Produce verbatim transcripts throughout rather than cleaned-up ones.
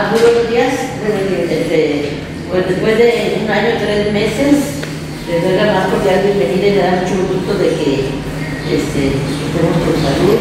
Ah, muy buenos días. Este, pues después de un año, tres meses, les doy la más cordial bienvenida y me da mucho gusto de que este, estemos con salud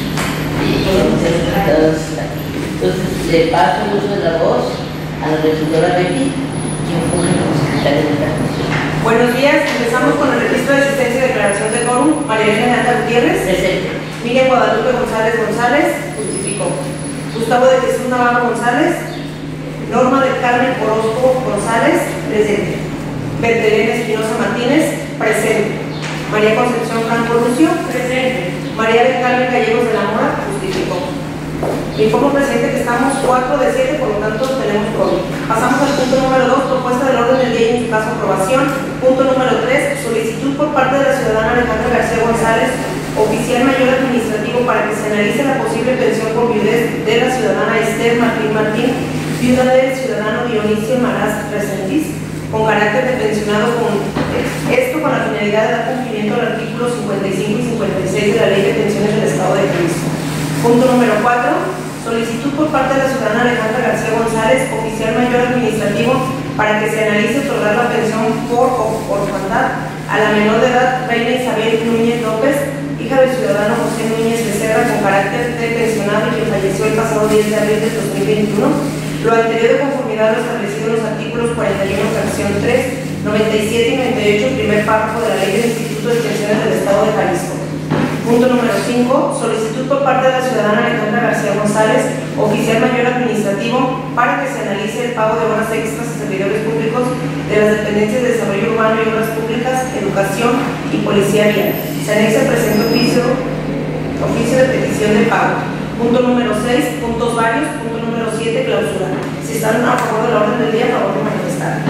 y todos los invitados aquí. Entonces, le paso el uso de la voz a la regidora Becky, quien fue la secretaria de la comisión. Buenos días, empezamos con el registro de asistencia y declaración de quórum. María Elena Nata Gutiérrez. Presente. Miriam Guadalupe González González. Justificó. Gustavo de Jesús Navarro González. Norma del Carmen Orozco González. Presente. Bertelena Espinosa Martínez. Presente. María Concepción Franco Lucio. Presente. María del Carmen Gallegos de la Mora. Justificó. Informo, presidente, que estamos cuatro de siete, por lo tanto tenemos quórum. Pasamos al punto número dos, propuesta del orden del día y en su caso aprobación. Punto número tres, solicitud por parte de la ciudadana Alejandra García González, oficial mayor administrativo, para que se analice la posible pensión por viudez de la ciudadana Esther Martín Martín, viuda del ciudadano Dionisio Maraz Resendiz, con carácter de pensionado, con esto con la finalidad de dar cumplimiento al artículo cincuenta y cinco y cincuenta y seis de la Ley de Pensiones del Estado de Jalisco. Punto número cuatro, solicitud por parte de la ciudadana Alejandra García González, oficial mayor administrativo, para que se analice otorgar la pensión por orfandad a la menor de edad Reina Isabel Núñez López, hija del ciudadano José Núñez Becerra, con carácter de pensionado y que falleció el pasado diez de abril del dos mil veintiuno, lo anterior de conformidad a lo establecido en los artículos cuarenta y uno, fracción tres, noventa y siete y noventa y ocho, primer párrafo de la Ley del Instituto de Pensiones del Estado de Jalisco. Punto número cinco, solicitud por parte de la ciudadana Alejandra García González, oficial mayor administrativo, para que se analice el pago de horas extras a servidores públicos de las dependencias de desarrollo urbano y obras públicas, educación y policía vial. Se anexa el presente oficio, oficio de petición de pago. Punto número seis, puntos varios. Punto número siete, clausura. Si están a favor de la orden del día, a favor de manifestar.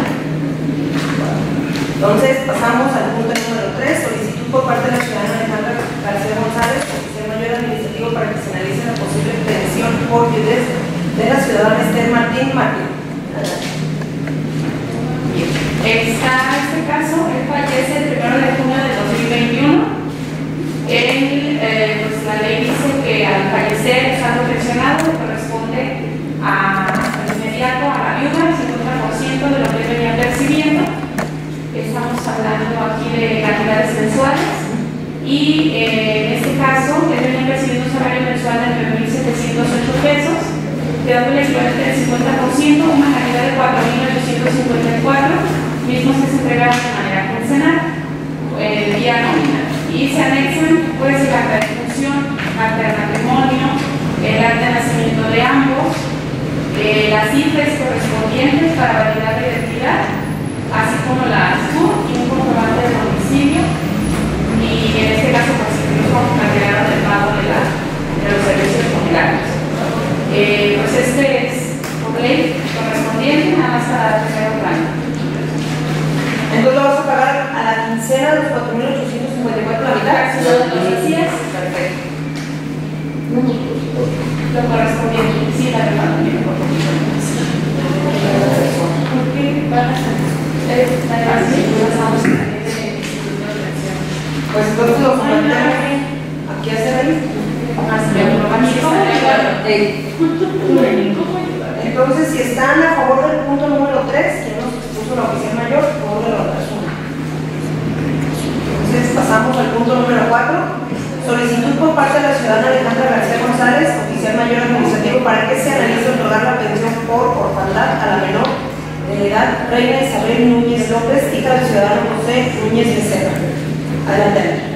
Entonces, pasamos al punto número tres, solicitud por parte de la ciudadana Alejandra García González, oficial mayor administrativo, para que se analice la posible pensión por viudez de la ciudadana Esther Martín Martín. Está este caso, él fallece el primero de junio de dos mil veintiuno. Él, eh, pues la ley dice que al fallecer, estando pensionado, le corresponde a, al inmediato a la viuda el cincuenta por ciento de lo que venía percibiendo. Estamos hablando aquí de cantidades mensuales y eh, en este caso él venía percibiendo un salario mensual de nueve mil setecientos ocho pesos, quedando el equivalente del cincuenta por ciento, una cantidad de cuatro mil ochocientos cincuenta y cuatro, mismos que se entregaron de manera quincenal, eh, vía nómina. Y se anexan pues el acta de función, acta de matrimonio, el acta de nacimiento de ambos, eh, las cifras correspondientes para validar la identidad, así como la A S U y un comprobante de domicilio, y en este caso pues incluso agregaron el pago de, la, de los servicios funerarios. Eh, pues este es por ley correspondiente nada más para tercer plano. Entonces lo vas a pagar a la quincena de los cuatro mil ochocientos cincuenta y cuatro la mitad. Así es. Perfecto. Lo correspondiente, sí, la repartimiento por poquito. ¿Por qué van a hacer? Pues entonces lo sometemos aquí a hacer ahí. Entonces, si están a favor del punto número tres, que nos puso la oficial mayor, a favor de la otra suma. Entonces, pasamos al punto número cuatro. Solicitud por parte de la ciudadana Alejandra García González, oficial mayor administrativo, para que se analice otorgar la pensión por orfandad a la menor de edad Reina Isabel Núñez López, hija del ciudadano José Núñez Becerra. Adelante.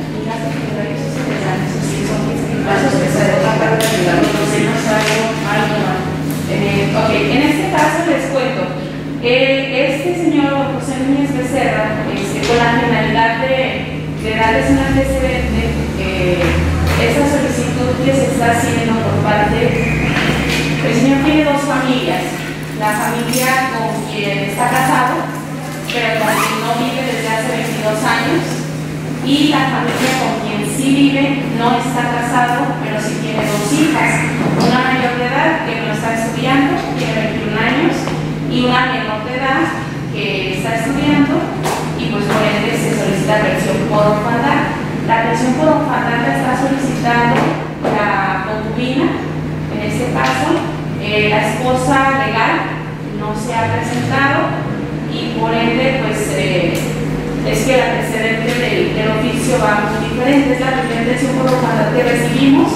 Eh, ok, en este caso les cuento. Eh, este señor José Núñez Becerra, este, con la finalidad de, de darles un antecedente, eh, esa solicitud que se está haciendo por parte, el señor tiene dos familias. La familia con quien está casado, pero con quien no vive desde hace veintidós años, y la familia con quien sí vive, no está casado, pero sí tiene dos hijas, una mayor de edad que no está estudiando, tiene veintiún años, y una menor de edad que está estudiando, y pues por ende se solicita pensión por orfandad. La pensión por orfandad la está solicitando la concubina, en este caso, Eh, la esposa legal no se ha presentado y por ende pues eh, es que el antecedente del, del oficio va muy diferente. Es la primera intención por orfandad que recibimos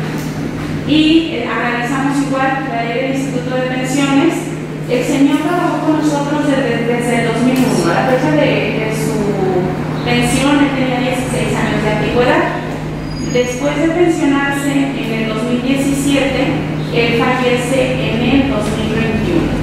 y eh, analizamos igual la ley del Instituto de Pensiones. El señor trabajó con nosotros desde, desde el dos mil uno, a la fecha de, de su pensión él tenía dieciséis años de antigüedad. Después de pensionarse en el dos mil diecisiete, él fallece en el dos mil veintiuno.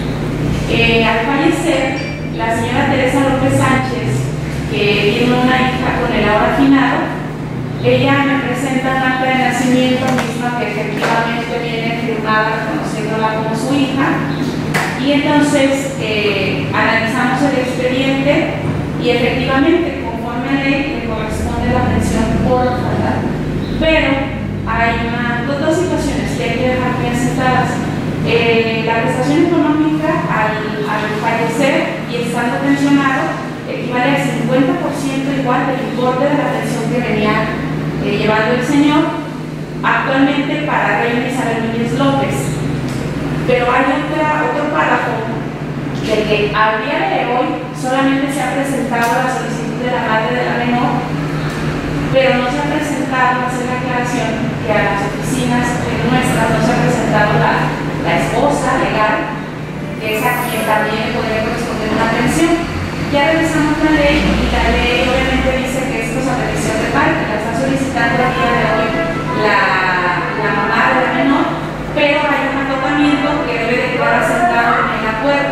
Eh, al fallecer, la señora Teresa López Sánchez, que tiene una hija con el ahora afinado, ella me presenta un acta de nacimiento misma que efectivamente viene firmada reconociéndola como su hija, y entonces eh, analizamos el expediente y efectivamente conforme a ley le corresponde la pensión por orfandad. Pero hay una, dos, dos situaciones que hay que dejar bien sentadas. Eh, la prestación económica al, al fallecer y estando pensionado equivale al cincuenta por ciento igual del importe de la pensión que venía eh, llevando el señor actualmente para Reina Isabel Núñez López. Pero hay otra, otro párrafo de que al día de hoy solamente se ha presentado la solicitud de la madre de la menor, pero no se ha presentado, hacer la aclaración que a las oficinas nuestras no se ha presentado la, la esposa legal, que es a quien también podría corresponder una pensión. Ya revisamos la ley y la ley obviamente dice que esto es a petición de parte, la está solicitando a día de hoy la, la mamá de la menor, pero hay un acotamiento que debe de quedar asentado en el acuerdo.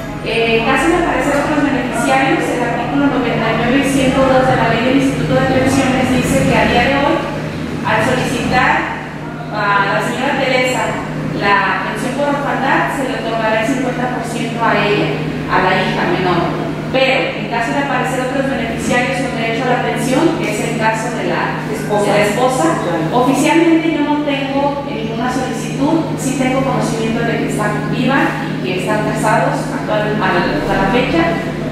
Eh, casi me parecen otros beneficiarios, el artículo noventa y nueve y ciento dos de la ley del Instituto de Pensiones dice que a día de hoy, al solicitar a la señora Teresa la pensión por orfandad, se le otorgará el cincuenta por ciento a ella, a la hija menor. Pero en caso de aparecer otros beneficiarios con derecho a la pensión, que es el caso de la esposa, de la esposa oficialmente yo no tengo ninguna solicitud, sí tengo conocimiento de que están vivas y que están casados actualmente a la, a la fecha,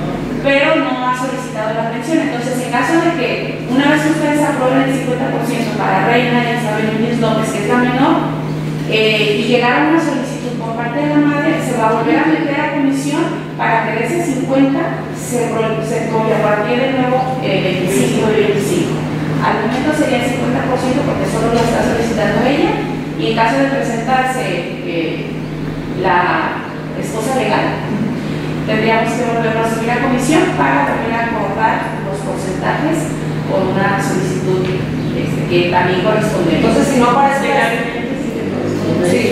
pero no ha solicitado la pensión. Entonces, en caso de que una vez que ustedes aprueben el cincuenta por ciento para Reina Isabel Núñez López, que es la menor, eh, y llegara una solicitud por parte de la madre, se va a volver a meter a comisión para que de ese cincuenta se, se compartir de nuevo eh, veinticinco y veinticinco. Al momento sería el cincuenta por ciento porque solo lo está solicitando ella, y en caso de presentarse eh, la esposa legal, tendríamos que volver a subir a comisión para también acordar los porcentajes con una solicitud este, que también corresponde. Entonces, si no aparece legalmente, sí,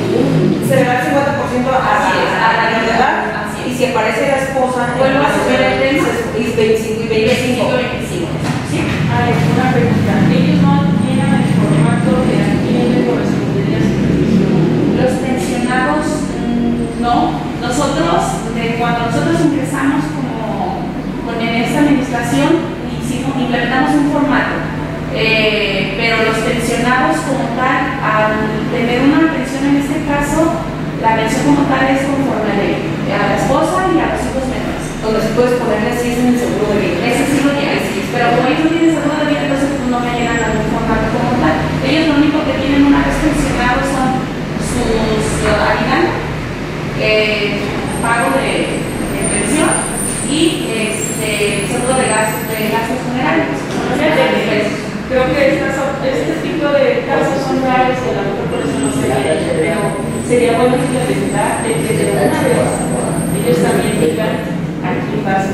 se le da el cincuenta por ciento a la menor de edad, y si aparece la esposa, vuelvo a subir el veinticinco y veinticinco. ¿Sí? Hay una pregunta. Ellos no llenan el formato de a quién le correspondería su pensión. Los pensionados, mmm, no. Nosotros, de cuando nosotros ingresamos como, con en esta administración, hicimos, implementamos un formato. Eh, pero los pensionados como tal, al tener una pensión en este caso, la pensión como tal es conforme a ley, a la esposa y a los hijos menores. Donde se puedes ponerle así en el seguro de vida. Ese sí lo tienen, sí, pero como ellos no tienen seguro de vida, entonces pues, no me llenan algún formato como tal. Ellos lo único que tienen una vez pensionados son sus uh, aguinaldos, eh, pago de, de pensión y este, seguro de gastos, de gastos funerarios. Creo que estas, este tipo de casos son raros que a lo mejor por eso no se ve, pero sería bueno implementar de que de una vez ellos también digan aquí pasa.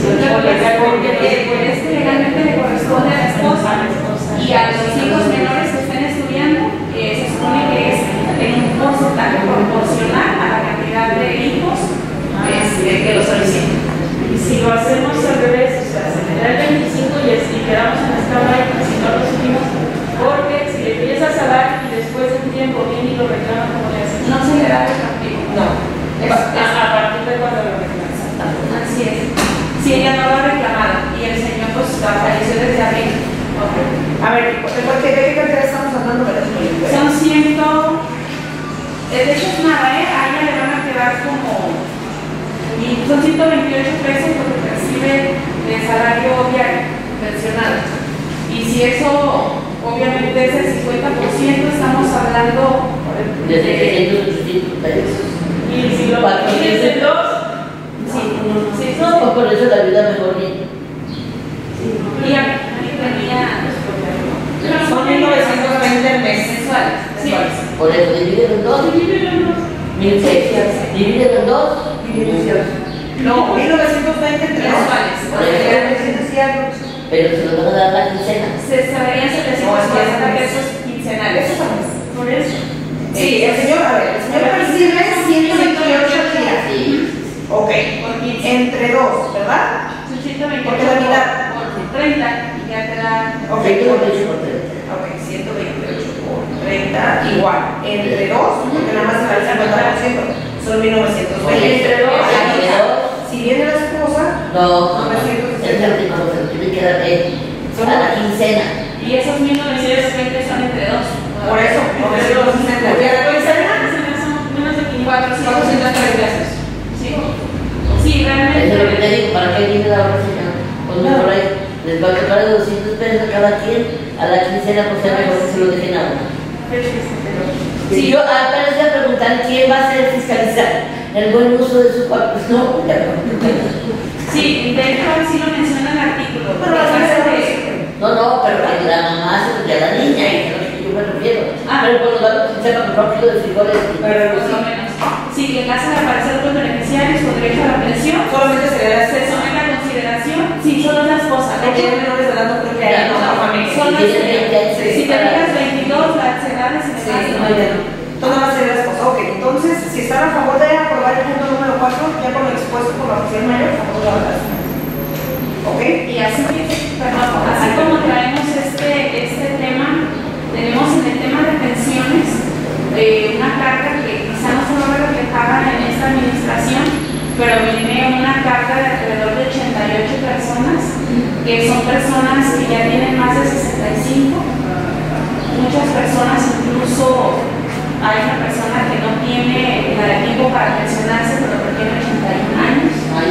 Porque este legalmente le corresponde a la esposa y a los hijos menores que estén estudiando, eh, se supone que es en un porcentaje proporcional a la cantidad de hijos este, que lo soliciten. Y si lo hacemos al revés, o sea, se le da el veinticinco y así quedamos en esta hora y si no lo subimos, porque si le empiezas a dar y después de un tiempo viene y lo reclama como le haces. No se le da retroactivo. No. Es, a, es, a partir de cuando lo reclamas. Así es. Si ella no lo ha reclamado y el señor pues falleció desde abril. Okay. A ver, ¿de qué cantidad estamos hablando? Son ciento. De hecho es nada, ¿eh? A ella le van a quedar como. Y son ciento veintiocho pesos lo que percibe de salario diario pensionado. Y si eso obviamente es el cincuenta por ciento, estamos hablando de pesos. Y si lo divides en dos, sí, sí, No, pues por eso la vida mejor ni. Y aquí tenía Son mil novecientos veinte mensuales. Sí. Por eso, divídelo en dos. divídelo en dos. mil seiscientos. Divídelo en dos. No, mil novecientos veinte mensuales. Pero se lo van a dar la quincena. se estarían setecientos cuarenta pesos quincenales. Por eso. Sí, el señor, a ver, el señor percibe ciento veintiocho días. Sí. Ok, Por quince. entre dos, ¿verdad? Son ciento veintiocho Porque la mitad. por treinta y ya te da. Ok, ciento veintiocho por treinta. ok, ciento veintiocho por treinta, igual. Entre dos, porque nada más se va el cincuenta por ciento, son mil novecientos veinte. Entre dos, A la entre mitad. dos. Si viene la esposa, No, no, no. novecientos Es el tipo, se lo tiene que dar él. A la quincena. Y esos mil novecientos veinte son entre dos. por eso, novecientos sesenta. ¿Y a la quincena? Menos de cuatrocientos treinta pesos. Sí. Sí, Eso es lo que realmente. te digo, ¿para qué viene la hora, señor? Pues mejor ahí, les va a tocar de doscientos pesos a cada quien, a la quincena, pues sea mejor que se lo dejen a uno. Si yo apenas voy a preguntar quién va a ser fiscalizar el buen uso de su cuerpo, pues no, ya no. Sí, de hecho así lo menciona el artículo. Pero que la se hace de- No, no, pero que la mamá se lo dé a la niña, y es a lo que yo me refiero. Ah. Pero por lo tanto, sepa que un kilo de frijoles. Pero Por lo menos. Sí, que en caso de aparecer otros beneficiarios con derecho a la pensión, Solamente sería la se somete a consideración, sí, solo es la esposa. De que hecho, tiene menores de edad, no creo que haya Ya, una no, familia. son las si tiene veinte años, si sí, te para- dejas veintidós, las edades y Sí, demás. no, ya no. Todo va a ser la esposa. Ok, entonces, si están a favor de aprobar el punto número cuatro, ya con lo expuesto por la oficial mayor, a favor de la votación. ¿Ok? Y así, perdón, así como traemos este, este tema, tenemos en el tema de pensiones eh, una carga que quizá no se va a ver reflejada en esta administración, pero viene una carga de alrededor de ochenta y ocho personas, que son personas que ya tienen más de sesenta y cinco. Muchas personas, incluso hay una persona que no tiene la de tiempo para pensionarse, pero que tiene ochenta y un años. Ay,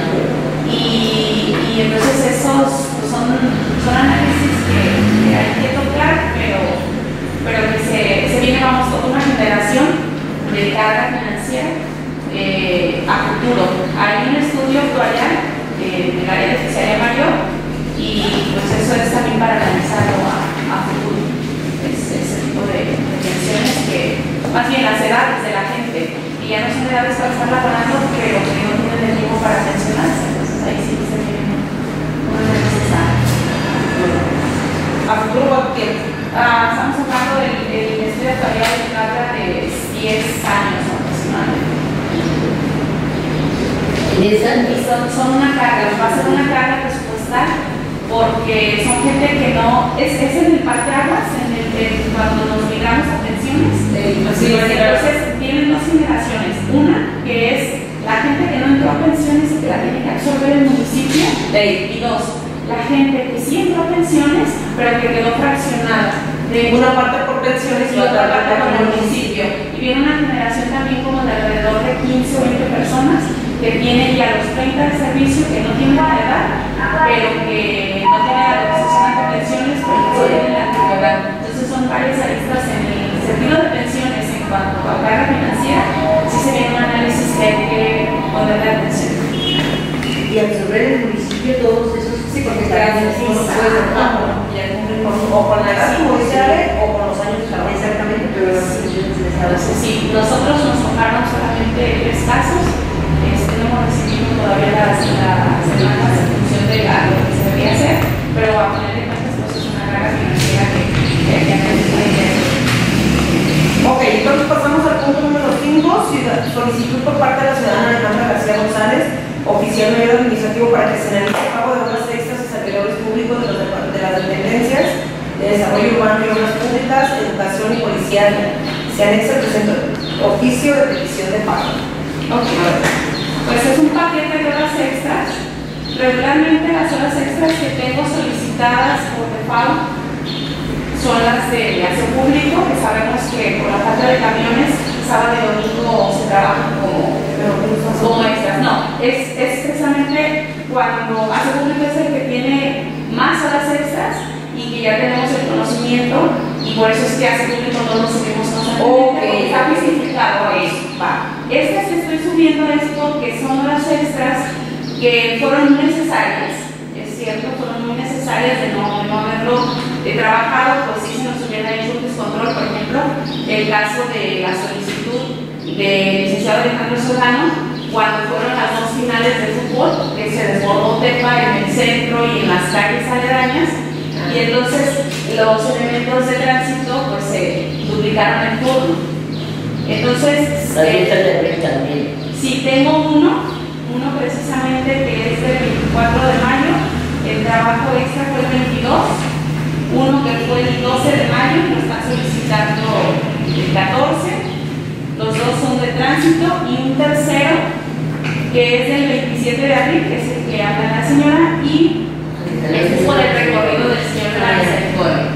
Y, y entonces esos pues, son, son análisis que, que hay que tocar, pero, pero que se, se viene, vamos, toda una generación de carga financiera eh, a futuro. Hay un estudio actuarial eh, del área de especialidad mayor y pues eso es también para analizarlo a, a futuro. Es ese tipo de, de pensiones que, más bien las edades de la gente, y ya no son edades para estar laborando, pero que no tienen el tiempo para pensionarse. Ahí sí se tiene una necesidad. ¿A futuro cuánto tiempo? Ah, estamos hablando del el estudio actuarial de trata de diez años aproximadamente. diez años. Y son, son una carga, va a ser una carga presupuestal porque son gente que no, es, es en el parteaguas, en el, el, cuando nos migramos a pensiones. Sí, Sí, entonces tienen dos generaciones. Una que es la gente que no entró a pensiones y que la tiene que absorber el municipio. Y dos, la gente que sí entró a pensiones, pero que quedó fraccionada. De Una parte por pensiones y otra parte por el municipio. Y viene una generación también como de alrededor de quince o veinte personas que tienen ya los treinta de servicio, que no tienen la edad, pero que no tienen la autorización de pensiones, pero que sí tienen la antigüedad. Entonces son varias aristas en el sentido de pensiones en cuanto a carga financiera, sí se viene un análisis que hay que ponerle atención. Y absorber el municipio todos esos. Sí, porque cada vez uno puede trabajar, ya cumplen con, o con la edad judicial o con los años de trabajo. Exactamente, pero las instituciones les Entonces, sí, nosotros nos tocaron solamente tres casos, este, no hemos recibido todavía las, las demandas en función de la, lo que se debía hacer, pero a poner en cuenta pues, es una carga financiera que, que hay que hacer. Ok, entonces pasamos al punto número cinco, solicitud por parte de la ciudadana Alejandra García González, oficial mayor administrativo, para que se analice el pago de obras extras a servidores públicos de, los, de las dependencias de desarrollo urbano y obras públicas, educación y policía. Se anexa el presente oficio de petición de pago. Ok, pues es un paquete de horas extras. Regularmente las horas extras que tengo solicitadas por default son las de aseo público, que sabemos que por la falta de camiones, sábado y domingo se trabajan como, como extras. No, es, es precisamente cuando aseo público es el que tiene más horas extras y que ya tenemos el conocimiento, y por eso es que aseo público no lo subimos constantemente, Ok, porque está justificado eso. Va. Estas que estoy subiendo es porque son horas extras que fueron muy necesarias, es cierto, fueron muy necesarias de no, de no haberlo de trabajado, pues sí se nos hubiera hecho un descontrol. Por ejemplo, el caso de la solicitud del licenciado Alejandro Solano, cuando fueron las dos finales de fútbol, que se desbordó Tepa en el centro y en las calles aledañas, y entonces los elementos de tránsito pues se duplicaron el turno. Entonces, eh, también. sí, tengo uno, uno precisamente que es del veinticuatro de mayo, el trabajo extra fue el veintidós, uno que fue el doce de mayo, lo están solicitando el catorce, los dos son de tránsito, y un tercero que es del veintisiete de abril, que es el que habla la señora, y este es por el recorrido del señor Larissa.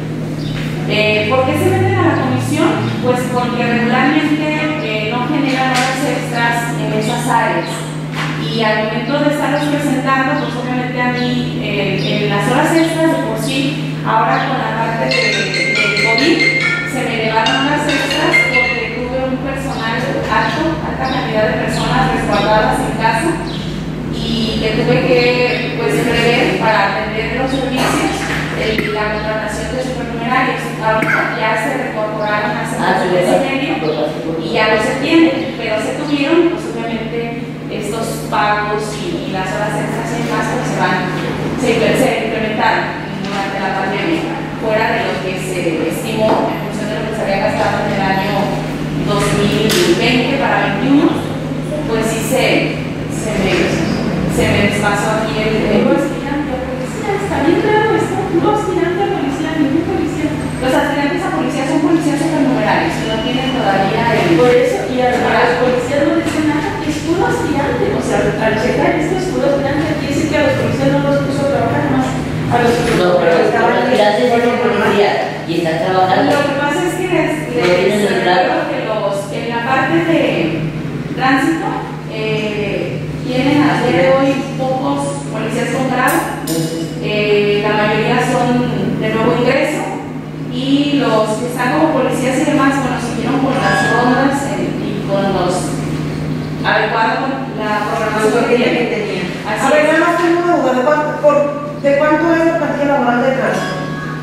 Eh, ¿Por qué se meten a la comisión? Pues porque regularmente eh, no generan horas extras en esas áreas. Y al momento de estarlos presentando, pues obviamente a mí, eh, en las horas extras de por sí, ahora con la parte de, de COVID, se me elevaron horas extras porque tuve un personal alto, alta cantidad de personas resguardadas en casa, y que tuve que pues prever para atender los servicios el, la contratación de supernumerarios. Ahorita ya se reincorporaron hace Ah, un mes y medio y ya no se tienen, pero se tuvieron, pues obviamente estos pagos y, y las horas extras y demás pues se van, se, se implementaron durante la pandemia, fuera de lo que se estimó en función de lo que se había gastado en el año dos mil veinte para veintiuno, pues sí se, se me, se me despasó aquí el... el Luego aspirante a policía, está bien claro esto, no aspirante a policía, ningún policía. Los aspirantes a policía son policías supernumerarios, que no tienen todavía el... Por eso, y a los policías no dicen nada, es puro aspirante. O sea, al checar esto es puro aspirante, quiere decir que a los policías no los puso a trabajar más. A los No, pero estaban mirando en policía y están trabajando. Lo que pasa es que les, les recuerdo que los, en la parte de tránsito eh, tienen a día de hoy pocos policías contratados, eh, la mayoría son de nuevo ingreso, y los que están como policías y demás, bueno, siguieron con las rondas eh, y con los adecuados con la programación que tienen. A ver, nada más tengo una duda, ¿de cuánto, por, ¿de cuánto es la plantilla laboral de tránsito?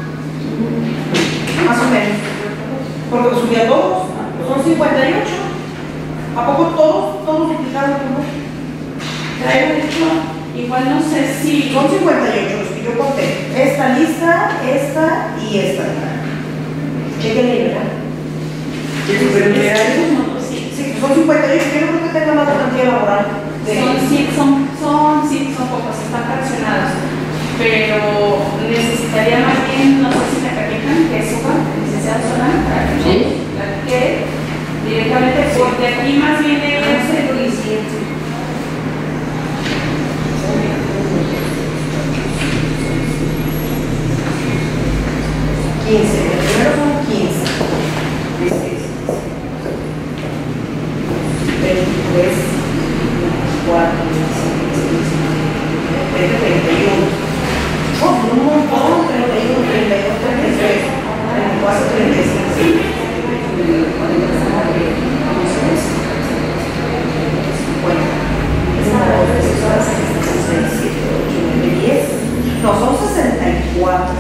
Más o menos. Porque lo subí a todos, son cincuenta y ocho. ¿A poco todos, todos duplicados? Traigo dicho, igual no sé si... Son cincuenta y ocho los que yo conté. Esta lista, esta y esta. Chequenle, ¿verdad? ¿De supernumerarios? Sí. Sí, son cincuenta y ocho. Yo no creo que tenga más plantilla laboral. De... Son, sí, son, son, sí, son pocos, están fraccionados, pero necesitaría más bien, no sé si me permitan, que suba el licenciado Solano para que ¿Sí? platique directamente, porque aquí más bien es el policía. quince, el primero son quince. veintitrés, veinticuatro, treinta y uno. Oh, un montón, treinta y uno, treinta y dos, treinta y tres, treinta y cuatro, treinta y cinco. Bueno, esta hora es seis, siete, ocho, nueve, diez. No, son sesenta y cuatro.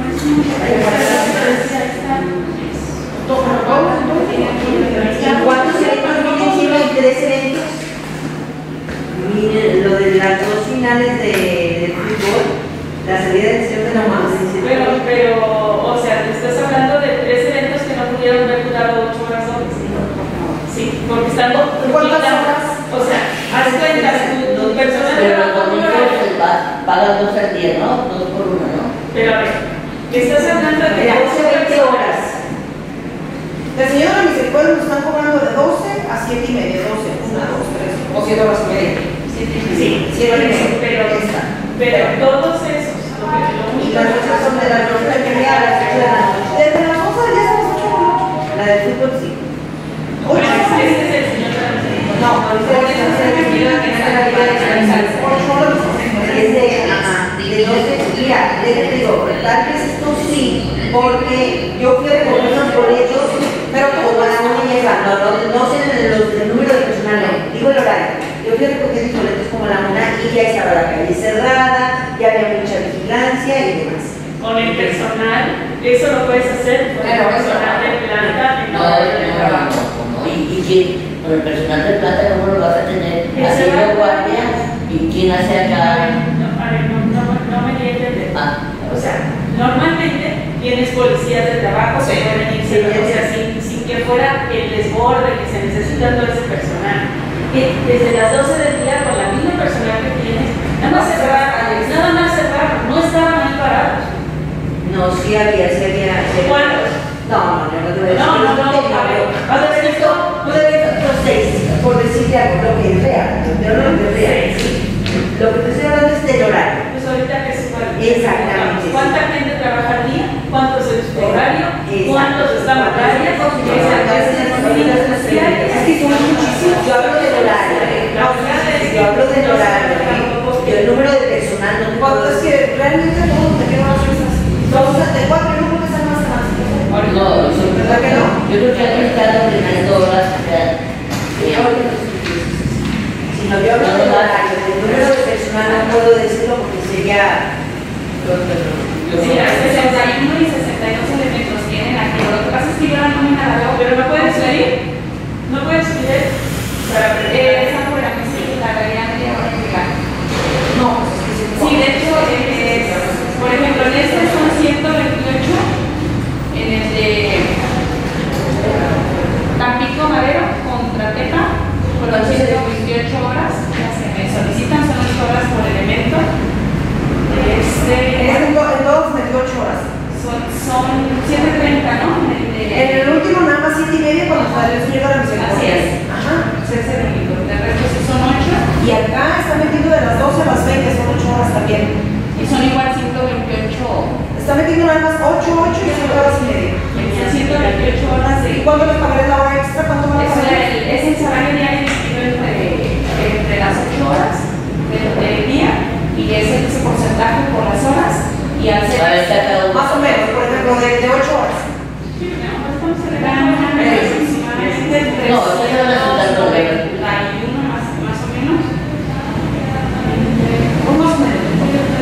¿Y cuántos eventos vienen siendo tres eventos? Miren, lo de las dos finales de, de fútbol, la salida del señor de la U A M. Pero, pero, o sea, te estás hablando de tres eventos que no pudieron haber durado ocho horas antes. Sí, porque están ¿Cuántas horas? O sea, haz cuenta, tu, tu personal Pero los trabaja un domingos horario. se va- pagan dos al día, ¿no? Dos por uno, ¿no? Pero a ver, estás hablando de Mira, doce veinte horas. horas. El señor de la misericordia nos están cobrando de doce a siete y media, doce, una, dos, tres, o siete horas y media. Sí, siete y media. Pero, Esta. pero todos esos. lo que- lo Y único las que- otras son de las dos de la media a las ocho de la noche. Desde las doce de las ocho de la noche. La del fútbol sí. Pero Ocho horas. este es el señor de la misericordia. No, ahorita Por eso se me olvidó que está la vida de descansar. ocho horas. Es de, ajá, de doce. Mira, te digo, tal vez esto sí, porque yo fui a recoger unos boletos, pero como a la una llega, no, no, no sé el, el número de fui recogiendo boletos como a la una y ya estaba la calle cerrada, ya había mucha vigilancia y demás. Con el personal, eso lo puedes hacer con el personal de planta, No, no, trabajo. ¿Y, y quién? Con el personal de planta, ¿cómo lo vas a tener? Haciendo guardia. ¿Y quién hace acá? No, a ver, no, no, no me di a entender. Ah, O sea, normalmente tienes policías de trabajo que pueden irse, o sea, sin, sin que fuera el desborde que se necesita todo ese personal. Que desde las doce del día, con la misma personal que tienes, nada más cerrar, nada más cerrar, no estaban ahí parados. no, sí había, sí había. Sí. ¿Cuántos? No, no, no, no, no, No, no, no, a ver, puede haber visto, puede haber visto seis, por decirle algo, lo que es real, yo no lo que es real. Lo que te estoy hablando es del horario. Pues ahorita que se puede. Exactamente. ¿Cuánta gente trabaja al día? ¿Cuántos es su horario? ¿Cuántos están horarios? Es que son muchísimos. Yo hablo del horario. Yo hablo del horario. Y el número de personal no te ¿Cuánto es que realmente todos te quedan las fiestas? Todos de cuatro, yo creo que están más más. No, son ¿verdad que no? Yo creo que aquí están ordenando horas. Si no, yo hablo del horario. El número de personal no puedo decirlo porque sería. Sí, hay sesenta y uno y sesenta y dos elementos tienen aquí. Lo que pasa es que yo la nómina la veo, pero no puedes subir. No puedes subir para aprender. Esa por la que sí, la realidad media hora llegar. No, pues es que sí. Sí, de hecho, es, por ejemplo, en este son ciento veintiocho, en el de Tampico Madero contra Tepa, fueron ciento veintiocho horas. Las que me solicitan son ocho horas por elemento. Este, En todos veintiocho horas. son, son siete treinta, ¿no? En el, En el último nada más siete y media cuando salió el señor de la misericordia. Así es. Ajá. es el único. De resto sí son ocho. Y acá está metiendo de las doce a las veinte, son ocho horas también. Y son igual ciento veintiocho. Está metiendo nada más ocho, ocho y cinco horas y media. Son ciento veintiocho horas de. ¿Y cuánto les pagaré la hora extra? ¿Cuánto me Es va a pagar? el, es el salario diario dividido entre, entre las ocho horas del, del día y es ese porcentaje por las horas y al ser. A ver, saca un- Más o menos, por ejemplo, de, de ocho horas. Sí, no, estamos celebrando aproximadamente entre No, eso ya no es un tanto de- noventa y uno más, más o menos. Un más o menos.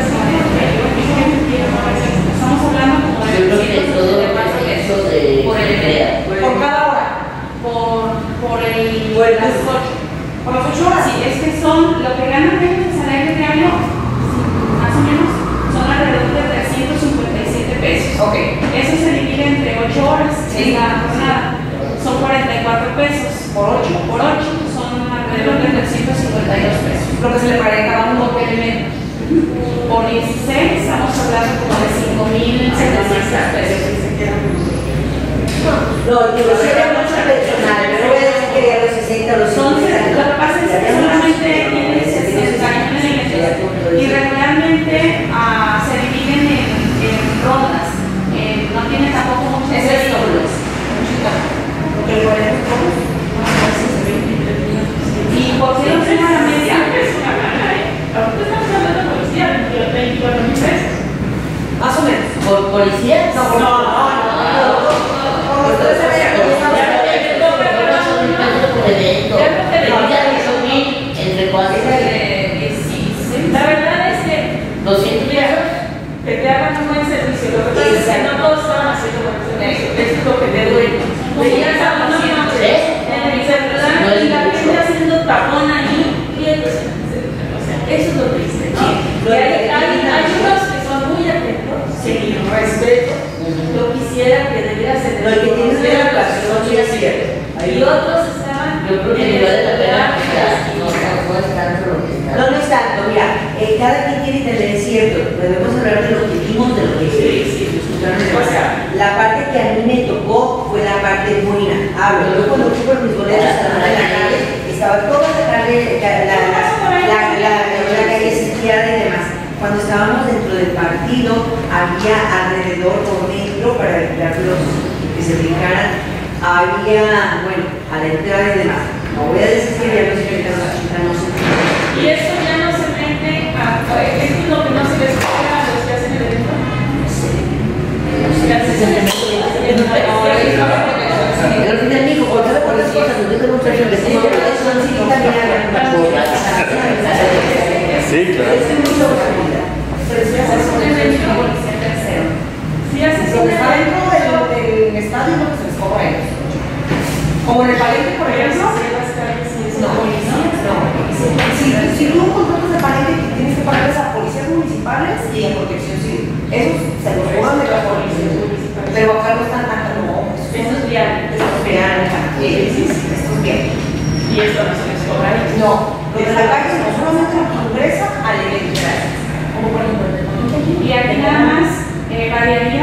Estamos hablando como de Yo creo que todo de cuatro eso pesos de por el crea. Por cada hora. por, por el Por el las bus. ocho. Por las ocho horas. Sí, es que son lo que ganan ellos de salario diario, más o menos, son alrededor de trescientos cincuenta y siete pesos. Ok. Eso se divide entre ocho horas, Sí. es la jornada. Son cuarenta y cuatro pesos. Por ocho. Por ocho son alrededor de trescientos cincuenta y dos pesos. Lo que se le pague a cada uno. Por elemento. Por dieciséis estamos hablando como de cinco mil setecientos pesos. No, digo, sería mucho personal. No voy a decir que ya los sesenta, los Son, lo cincuenta. que pasa es que solamente tienes sesenta y regularmente ah, se dividen en, en rondas. Eh, no tiene tampoco muchos módulos. Porque el cuarenta Y por qué no se la media. Ahorita estamos hablando de policía, veinticuatro mil pesos. más o menos. ¿Por policía? No, no, no, no. Por los tres se veía. ¿Entre cuántos? La verdad es que ¿doscientos pesos? que te hagan un buen servicio. Lo que pasa es que no todos estaban haciendo buen servicio. Eso es lo que te duele. Veías a uno en el celular y la gente haciendo tapón ahí. Y ellos, o sea, eso es lo triste. Y hay, hay, hay unos que son muy atentos, sí, respeto. Yo quisiera que debiera ser. No, el que tiene una educación, sí es cierto. Y otros estaban. Yo creo que en le vale la pena el quitar, no, no, no es tanto lo que está. No, no es tanto, mira, eh, cada quien tiene que tener cierto, debemos hablar de lo que vimos, de lo que Sí, sí, disfrutaron de o más. sea, La parte que a mí me tocó fue la parte buena. Hablo, yo cuando fui por mis boletos a la hora de la calle, estaba toda la calle, la, la, la, la, la, la calle sitiada y demás. Cuando estábamos dentro del partido, había alrededor o dentro para evitar los que se brincaran. Había, bueno, a la entrada y demás. No voy a decir que ya los que la chica no se. y eso ya no se mete a. Esto es lo que no se les paga a los que hacen el evento. Pero al final, mijo, por cada por las cosas, nos dejan un precio de cómo son, sí, también hagan una cosa. Es mucho responsabilidad. Pero si haces un evento, policía tercero. Si haces Lo un que está evento, dentro del, del estadio es lo que se les cobra a ellos. Como en el palenque, por ejemplo. No, no, no. Si, si tú contratas de palenque, tienes que pagarles a policías municipales y a protección civil. Esos se los cobran de la policía. Pero acá no están tanto, no. Esto es vial. Esto es vial. Sí, sí, sí, esto es vial. Y esto no se les cobra a ellos. No, lo de la calle no solamente lo que ingresa al evento. Como por ejemplo, el de Monterrey. y aquí nada más eh, variaría,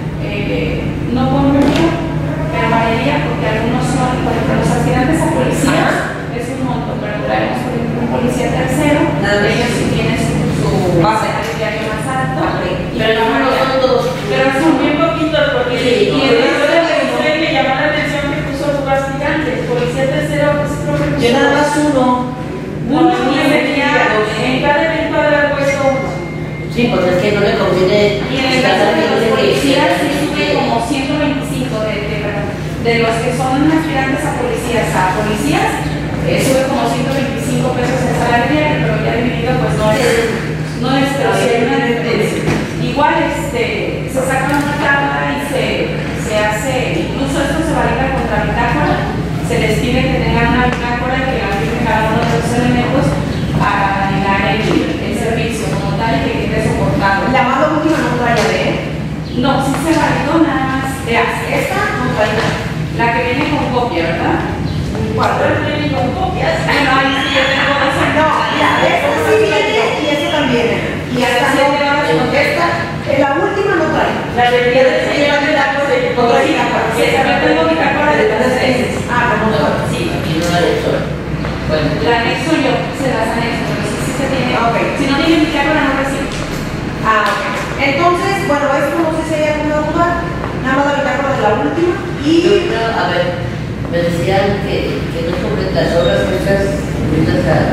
eh, no por mucho, pero variaría porque algunos son, por ejemplo, los aspirantes a policías es un monto, pero traemos por ejemplo un policía tercero, Nada. ellos sí tienen su, su base diario más alto, y Pero no, no son todos. Pero son bien poquitos porque Sí, y no, el no, resto de la historia me llamó la atención que puso su aspirante, policía tercero, pues creo que Yo nada más uno. uno y venía en cada evento haber puesto uno. Sí, pues es que no le conviene. Y en el caso de los policías sí sube como ciento veinticinco de, de, perdón, de los que son aspirantes a policías a policías, eh, sube como ciento veinticinco pesos el salario diario, pero ya dividido pues no es, no es, pero sí hay una diferencia. Igual este, se saca una tabla y se, se hace, incluso esto se valida contra bitácora, se les pide que tengan una bitácora y que la apliquen cada uno de los elementos para el, el servicio como tal y que quede soportado. La más última no trae A D N. No, sí se validó nada más. Veas, esta no trae nada. La que viene con copia, ¿verdad? ¿Cuál? Vienen con copias. Ay, no, ahí sí yo tengo esa. No, mira, esta sí viene y esta también. Y esta no. Esta, en la última no trae. La debería de ser la de la cosa. No trae bitácora. Sí, también tengo bitácora de las veces. Ah, como no. Sí, aquí no la he hecho. Bueno, La anexo yo, se las anexo, pero sí, sí se tiene. Ah, ok. Si no tienen bitácora, no recibo. Ah, ok. Entonces, bueno, esto no sé si hay alguna duda. Nada más la bitácora de la última. yo Y creo, a ver, me decían que, que no cubren las horas estas juntas a.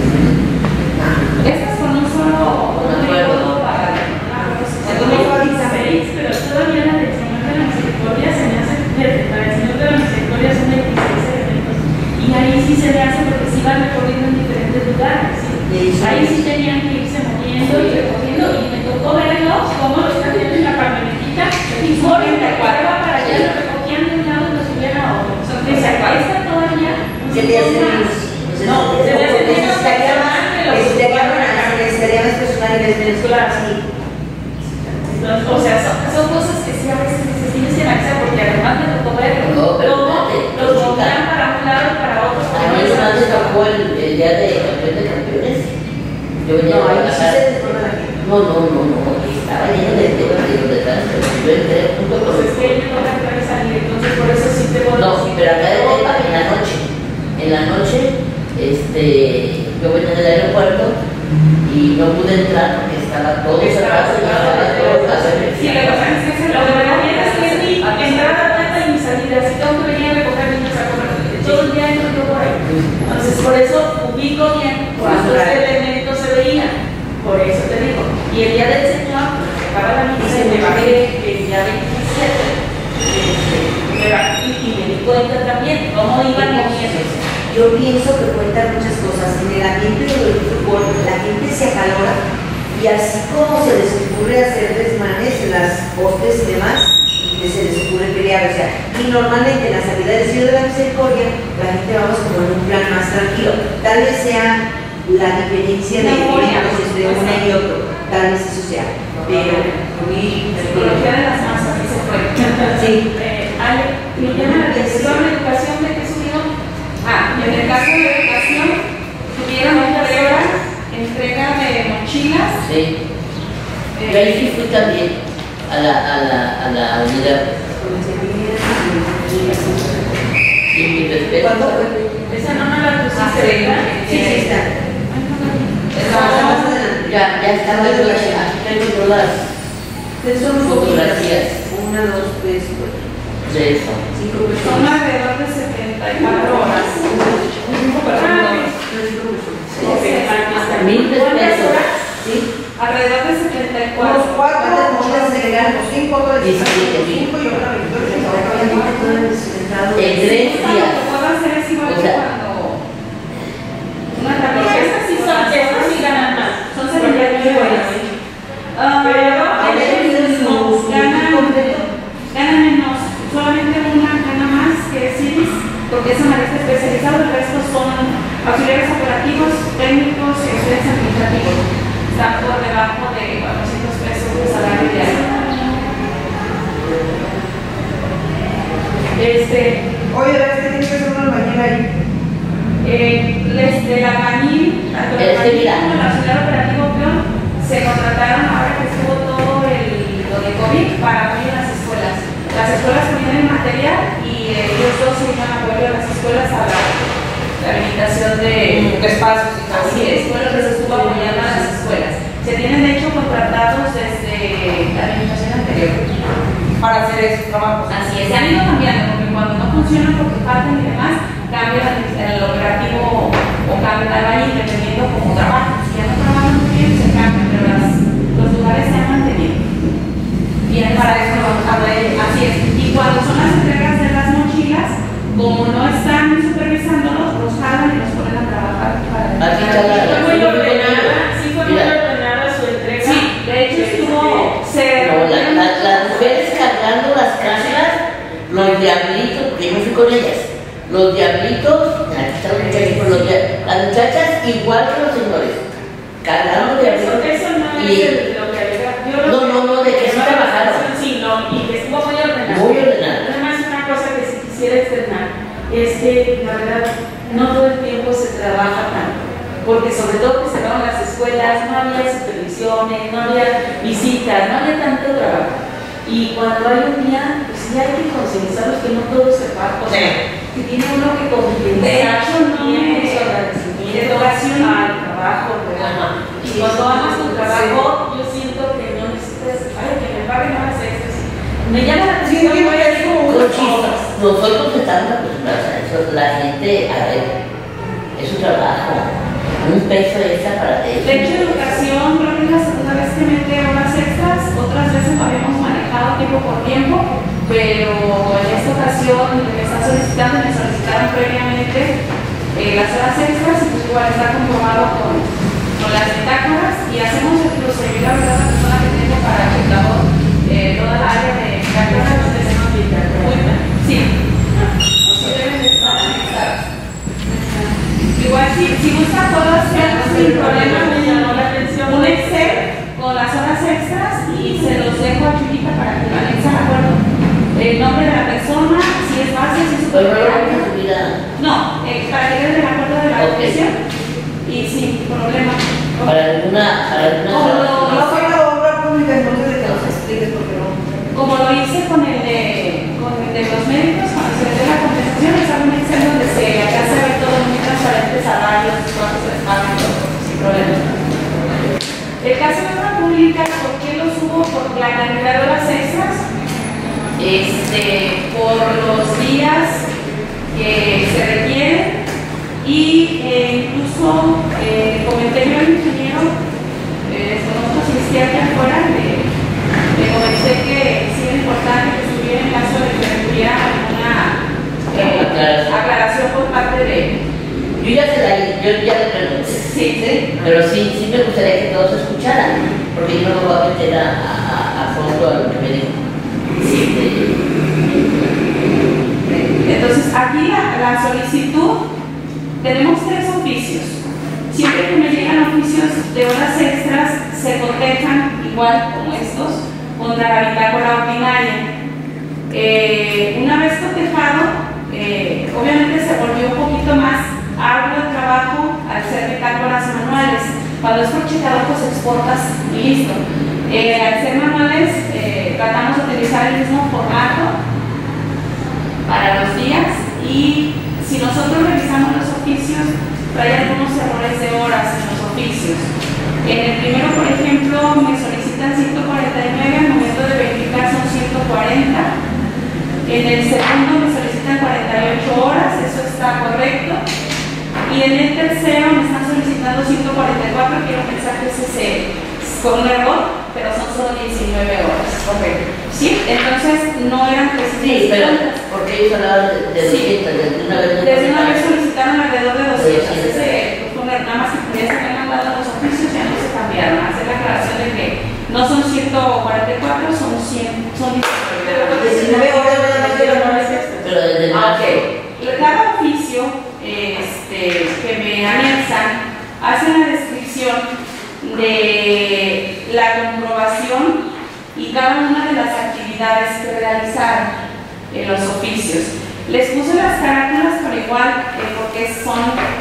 Estas con un solo Un acuerdo. periodo para Entonces, ahorita seis, pero todavía la del Señor de la Misericordia se me hace, fíjate, para el Señor de la Misericordia son veintiséis elementos. Y ahí sí se me hace porque sí van recorriendo en diferentes lugares. ¿sí? Ahí sí tenían que irse moviendo y recogiendo y me tocó verlos cómo los traían en la camionetita y corren de cuadra para allá, lo recogían de un lado y lo subían a otro. Entonces, acá está todavía. ¿Qué le hacen? No, se le hace menos necesitaría más, necesitaría más, necesitaría más personal y Claro. sí. Entonces, o sea, son, son cosas que sí a veces necesitas que hacer porque además de tocó verlo, No, pero cómo espérate, los chica. movían para un lado y para otro. A mí nomás me tocó el, el día de campeón de campeones. Yo venía No, a ahí sí trabajar. se desborda la gente. No, no, no, no. Estaba lleno de temas de detrás. Yo entré junto con Pues es que ellos no van a salir, entonces por eso sí te voy a No, decir. pero acá de tema en la noche. En la noche, este, yo venía del aeropuerto y no pude entrar porque estaba todo cerrado, estaba todo cerrado. Sí, lo que pasa es que se Lo que me conviene es que es mi entrada, puerta y mi salida. Si tengo que venir a recoger niños a comer, todo el día entro yo por ahí. Entonces, por eso ubico bien cuando este elemento se veía. Por eso te digo. Y el día del Señor, pues, acaba la misa y me bajé el día veintisiete. Este, me bajé y me di cuenta también cómo iban moviéndose. Yo pienso que cuentan muchas cosas. En el ambiente del fútbol, la gente se acalora y así como se les ocurre hacer desmanes en las postes y demás, y se les ocurre pelear. O sea, y normalmente en la salida del Señor de la Misericordia, la gente vamos como en un plan más tranquilo. Tal vez sea la diferencia de tiempos entre uno y otro. Tal vez eso sea. Pero muy Psicología de las masas, sí se fue. Sí. Eh, Ale, me llama la atención la educación de que subió. Ah, y en el caso de educación, tuvieron entrega, entrega de mochilas. Sí. eh, Yo ahí sí fui también a la, a la, a la unidad. Y mi respeto. ¿Cuándo fue? Esa no me la pusiste, ¿verdad? Sí, sí está. No, ya, ya estaba yo, aquí tengo todas Son fotografías Una, dos, tres, cuatro, de eso. cinco son personas. alrededor de setenta y cuatro horas. Ok, aquí está. Mil pesos. Sí. Alrededor de setenta y Unos cuatro. cuatro mochilas de regalo, cinco dólares, Diecisiete mil. cinco y otra veintiocho. Obviamente todo el descentrado. En tres Lo días. que puedo hacer es igual O que sea, cuando una Porque tarjeta esas sí son, esas sí ganan más. son escuelas. Ah, Pero no, ganan, ganan menos, solamente una gana más que es CIDIS, porque es analista especializado, el resto son auxiliares operativos, técnicos y auxiliares administrativos. Están por debajo de cuatrocientos pesos de salario diario. Este, Oye, ¿verdad que tiene que ser una albañil ahí? Eh, desde el albañil, tanto el Este, albañil mira. como el auxiliar operativo peón, se contrataron ahora que estuvo todo el, lo de COVID para apoyo en las escuelas. Las escuelas ponían material y eh, ellos dos se iban a apoyo a las escuelas a la, la habilitación de, de espacios y así es, bueno, les estuvo apoyando a las escuelas. Se tienen de hecho contratados desde la administración anterior. Para hacer esos trabajos. Así es, se han ido cambiando porque cuando no funcionan porque faltan y demás, cambian el, el operativo o cambian el albañil dependiendo cómo trabajan. Si ya no trabajan muy bien, se cambian, pero las, los lugares se han mantenido. Bien, para eso vamos a ver. Así es. Y cuando son las entregas de las mochilas, como no están supervisándolos, los jalan y los ponen a trabajar para. Aquí está la- Fue muy ordenada, sí fue muy Mira. ordenada su entrega. Sí, de hecho estuvo. Se No, la- la- las mujeres cargando las cajas, los diablitos, porque yo fui con ellas, los diablitos, aquí están los muchachos, los dia- las muchachas igual que los señores, cargando Eso, diablitos. eso no y es el- lo que alega. Yo lo No, que- no, no, de que sí llama la trabajaron. atención, sí, no, y que estuvo muy ordenado. Muy ordenado. Además, una cosa que sí quisiera externar es que, la verdad, no todo el tiempo se trabaja tanto. Porque sobre todo que se cerraron las escuelas, no había supervisiones, no había visitas, no había tanto trabajo. Y cuando hay un día, pues sí hay que concientizarlos que no todo se va, o sea, que tiene uno que De concientizar hecho, no tiene es- su agradecimiento educación. al trabajo, ¿verdad? Y cuando amas tu trabajo, yo siento que no necesitas, ay, que me paguen horas extras. Me llama la Sí, atención, entiendo voy a que es decir como muchas Conchis, cosas. nosotros estamos acostumbrados a eso, la gente, a ver, es su trabajo, un peso extra para eso. De hecho, educación, creo que es la segunda vez que mete horas extras, otras veces lo habíamos manejado tiempo por tiempo, pero en esta ocasión me están solicitando, me solicitaron previamente eh, las horas extras, y pues igual está comprobado con, con las bitácoras, y hacemos el cruce. Yo la verdad la persona que tengo para el labor, eh, toda la área de bitácoras, donde se nos bitácoras. Sí, sí deben de estar anexadas. Igual si, si gusta puedo hacer sin problema Me llamó la atención. un Excel con las horas extras y se los dejo a Chuyita para que lo anexe de acuerdo. El nombre de la persona, si es base, si es Pero no lo vamos a supervisoria. subir a, No, eh, para que quede de acuerdo de la Ok. comisión. Y sin problema. para alguna, para Como alguna. lo- No soy la obra pública, entonces de que nos expliques porque no. Como lo hice con el de, con el de los médicos, cuando se les dio la compensación, es algo un Excel donde se alcanza a ver todo muy transparente, salarios, cuánto se les pagan, todo, sin problema. El caso de obra pública, ¿por qué lo subo? Por la cantidad de horas extras, este, por los días que se requieren, y eh, incluso eh, comenté yo al ingeniero, eh, con nosotros existía aquí afuera, le, le comenté que sí era importante que estuviera en caso de que tuviera alguna eh, Aclaración. aclaración por parte de Yo ya se la yo ya le pregunté, sí, sí. pero sí, sí me gustaría que todos escucharan, porque yo no me voy a meter a, a, a fondo a lo que me dijo. Sí. Entonces, aquí la, la solicitud, tenemos tres oficios. Siempre que me llegan oficios de horas extras, se cotejan igual como estos contra la bitácora ordinaria. Eh, una vez cotejado, eh, obviamente se volvió un poquito más arduo el trabajo al ser bitácoras manuales. Cuando es por checador, pues exportas y listo. Eh, al ser manuales, eh, tratamos de utilizar el mismo formato para los días, y si nosotros revisamos los oficios, trae algunos errores de horas en los oficios. En el primero, por ejemplo, me solicitan ciento cuarenta y nueve, al momento de verificar son ciento cuarenta. En el segundo me solicitan cuarenta y ocho horas, eso está correcto. Y en el tercero me están solicitando ciento cuarenta y cuatro, quiero pensar que ese es con un error, pero son solo diecinueve horas. Correcto. ¿Sí? Entonces no eran Sí, pero trescientas. porque ellos hablaban de, de Sí. doscientas, de una vez. Desde una vez solicitaron alrededor de doscientas. Sí, sí. Ese, pues, nada más que ya se habían mandado los oficios, ya no se cambiaron. Hacer la aclaración de que no son ciento cuarenta y cuatro, son cien, son diecinueve horas nada más de las horas extras. Pero desde el Ah, ok. Cada oficio este, que me anexan hace una descripción de la comprobación y cada una de las actividades que realizaron en los oficios. Les puse las carátulas por igual eh, porque son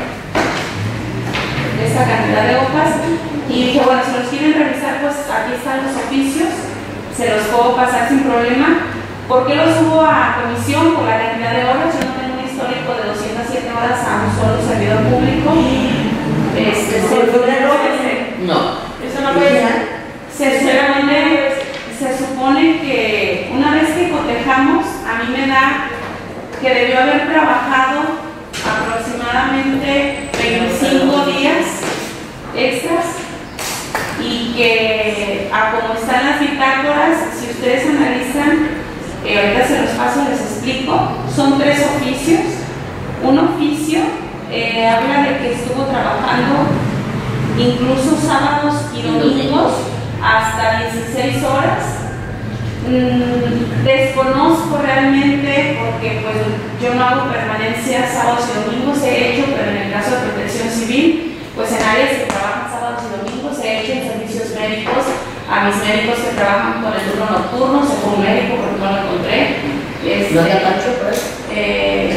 esta cantidad de hojas y dije, bueno, si los quieren revisar, pues aquí están los oficios, se los puedo pasar sin problema. ¿Por qué los subo a comisión? Por la cantidad de horas. Yo no tengo un histórico de doscientas siete horas a un solo servidor público. Este, ¿Se se, No. Eso no puede ser. se supone, se supone que una vez que cotejamos, a mí me da que debió haber trabajado aproximadamente veinticinco días extras y que a como están las bitácoras, si ustedes analizan, eh, ahorita se los paso, les explico, son tres oficios. Un oficio eh, habla de que estuvo trabajando incluso sábados y domingos hasta dieciséis horas. Mm, desconozco realmente porque pues yo no hago permanencia sábados y domingos, he hecho, pero en el caso de protección civil, pues en áreas que trabajan sábados y domingos he hecho en servicios médicos a mis médicos que trabajan con el turno nocturno, se fue un médico porque no lo encontré. Este, ¿No había Pancho por ahí? eh,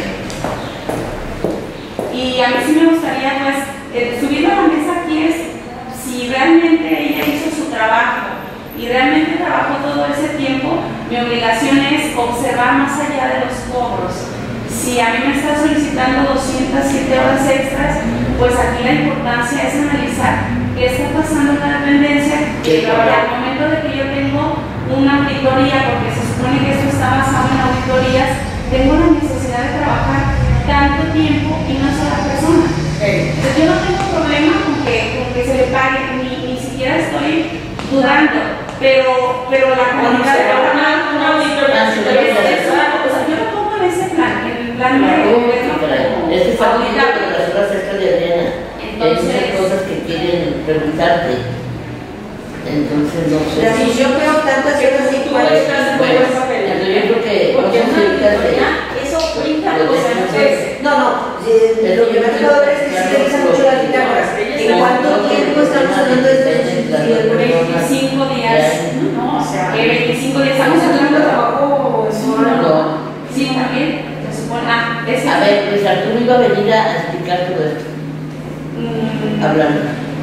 y a mí sí me gustaría pues eh, subir a la mesa aquí es si realmente ella hizo su trabajo y realmente trabajó todo ese tiempo, mi obligación es observar más allá de los cobros. Si a mí me está solicitando doscientas siete horas extras, pues aquí la importancia es analizar qué está pasando en la dependencia, que al momento de que yo tengo una auditoría, porque se supone que esto está basado en auditorías, tengo la necesidad de trabajar tanto tiempo y una sola persona. Entonces yo no tengo problema con que, con que se le pague, ni, ni siquiera estoy dudando. Pero, pero la comunidad de una, una auditoría. o sea, yo lo pongo en ese plan, en el plan de gobierno. Es que está muy bien de las horas extras de Adriana. Hay muchas cosas que quieren preguntarte. Entonces, no sé. La función veo tantas horas y Bueno, cuántas entonces yo creo que Porque vamos a una dedicarle- auditoría, eso brinca, o sea, no sé. No, no, eh, lo que me ha dejado ver es que se revisan mucho las bitácoras. ¿En cuánto tiempo estamos hablando de este veinticinco días, ¿no? O sea, que veinticinco días estamos hablando de trabajo. No. Sí, también, se supone. Ah, es que- A ver, Luis Arturo iba a venir a explicar todo esto, Mm, hablando.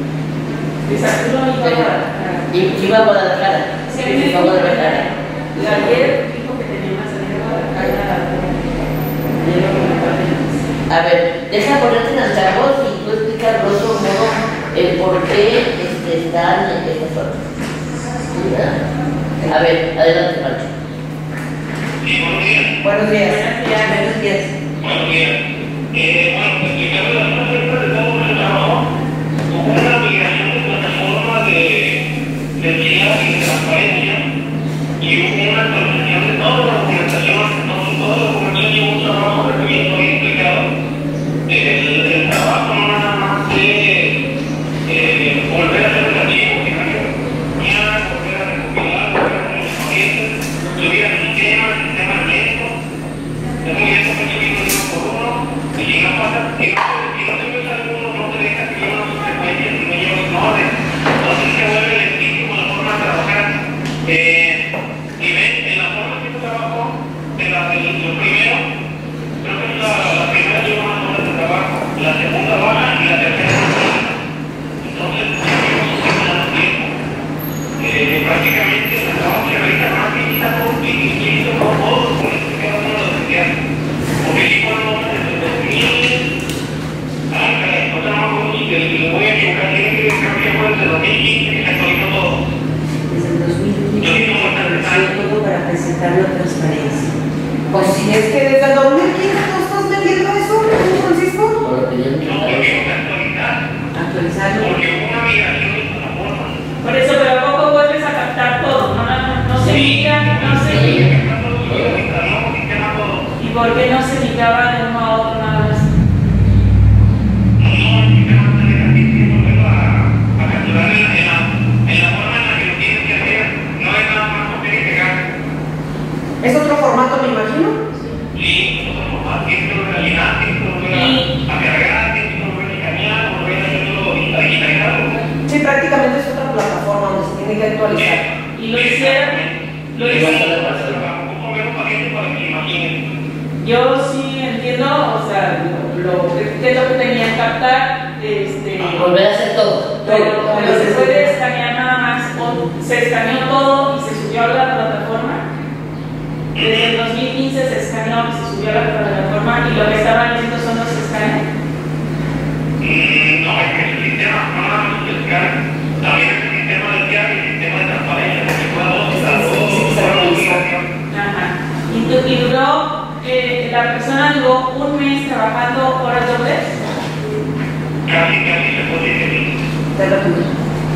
Y iba a Guadalajara. Sí, Y iba a Guadalajara. Ayer dijo que tenía una salida A ver, deja ponerte en altavoz y tú explicas grosso modo el por qué este, están en estas horas. ¿Sí, verdad? A ver, adelante, Pancho. Sí, buenos días. Buenos días. Buenos días. Buenos días. Buenos días. Eh, bueno, pues explicarle las cosas de todo ese trabajo, hubo una migración de plataforma de, de enseñanza y de transparencia, y hubo una actualización de toda la documentación, todo, toda la documentación llevó un trabajo que bien lo había explicado. El, el trabajo no nada más de eh, volver a hacer el archivo, sino que ya volver a recopilar, volver a hacer los corrientes, subir al sistema, el sistema lento. Es muy bien porque subir uno por uno, y si no pasa, si no, si no te ves alguno, no te deja que lleve una secuencia, si no llevas un orden. Entonces se vuelve lentísimo la forma de trabajar. Eh, y ven, en la forma que yo trabajo, de la, de lo primero, creo que es la, la primera lleva más horas de trabajo, la segunda baja y la tercera no baja. Entonces, seguimos utilizando tiempo. Eh, prácticamente el trabajo se realiza más visitado y utilizo con todos por eso que cada uno de los días. Porque si cuando desde dos mil, ah, caray, no tenemos mucho que le voy a equivocar, tiene que creo que fue desde dos mil quince que se actualizó todo. Desde el dos mil quince se estableció todo para presentarlo a transparencia. Pues si es que desde el dos mil quince tú estás vendiendo eso, Francisco, Por lo que yo No, entiendo. porque hay que actualizar, actualizarlo. porque hubo una migración de plataformas. Por eso, pero ¿a poco vuelves a captar todo? No, no, no, no se migra, no se Sí. migra. Instalamos sistema todo. ¿Y por qué no se migraba de uno a otro nada más? No, el sistema no se deja que volverlo a, a capturar en la, en la, en la Es otro formato, me imagino. Sí, otro formato, tienes que volver a llenar, tienes que volver a cargar, tienes que volver a escanear, volver a hacerlo digitalizado. Sí, prácticamente es otra plataforma donde se tiene que actualizar. Y lo hicieron, lo hicieron. Yo sí entiendo, o sea, lo, lo que qué es lo que tenía que captar, este, Volver a hacer todo. pero, pero se puede escanear nada más, o se escaneó todo y se subió a la plataforma. Desde el dos mil quince se escaneó y se subió a la plataforma y lo que estaban haciendo son los escaneos. No, es que el sistema, no nada más el escáner, también es el sistema del viaje, el sistema de transparencia, porque pueda dos, las dos, la obligación. Ajá. Y, du- y duró, eh, la persona duró un mes trabajando horas dobles. Casi, casi se puede decir. Te lo pido.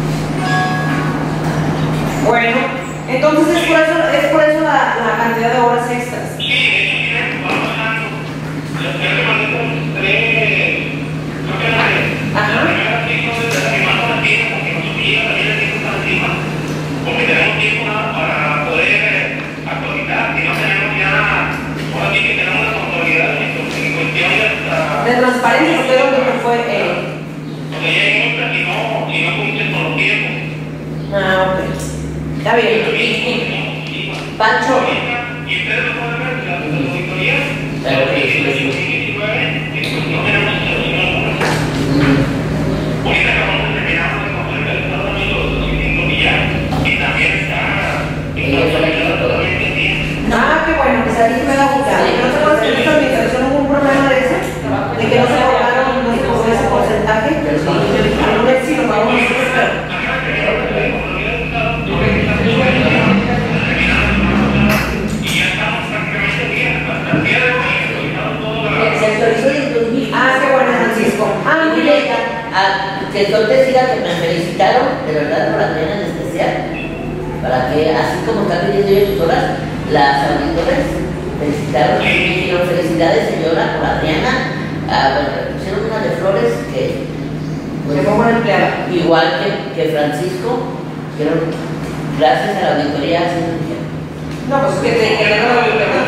Bueno, entonces es por eso, es por eso la, la cantidad de horas extras. Sí, de hecho, mira, va bajando. Yo yo le mandé con tres, creo que la Ajá. primera sí son desde la semana a la tienda, porque nos subía también el tiempo está encima, porque tenemos tiempo nada para poder eh, actualizar, si no tenemos ya, ahora sí que tenemos las autoridades en en cuestión de hasta... De transparencia, usted lo que fue. Eh. O sea, ya hay multas si no, si no cumplen con los tiempos. Ah, ok. Está bien. Pero bien, sí, Pancho. y ustedes lo pueden ver, las auditorías, Claro que sí, de sí. dos mil diecinueve, pues no tenemos solución alguna. Ahorita acabamos de terminar de conocer el Estado de los cinco millones y también está consolidado totalmente bien. Ah, qué bueno, pues ahí me da gusto. ¿No te acuerdas que en esta administración hubo un problema de eso? De que no se cobraron, no se cobró ese porcentaje. A ver si lo pagamos nosotros, pero. Y ya estamos prácticamente bien, hasta el día de hoy actualizado todo la... Se actualizó en dos mil. Ah, qué bueno, Francisco. Ah, muy bien. Ah, que entonces diga que me felicitaron, de verdad, por Adriana en especial, para que, así como están pidiendo ellos sus horas, las auditores felicitaron, y dijeron felicidades señora por Adriana. Ah, bueno, le pusieron una de flores que, pues, Que fue buena empleada. igual que, que Francisco, dijeron gracias a la auditoría haciendo bien. No, pues que te que te lo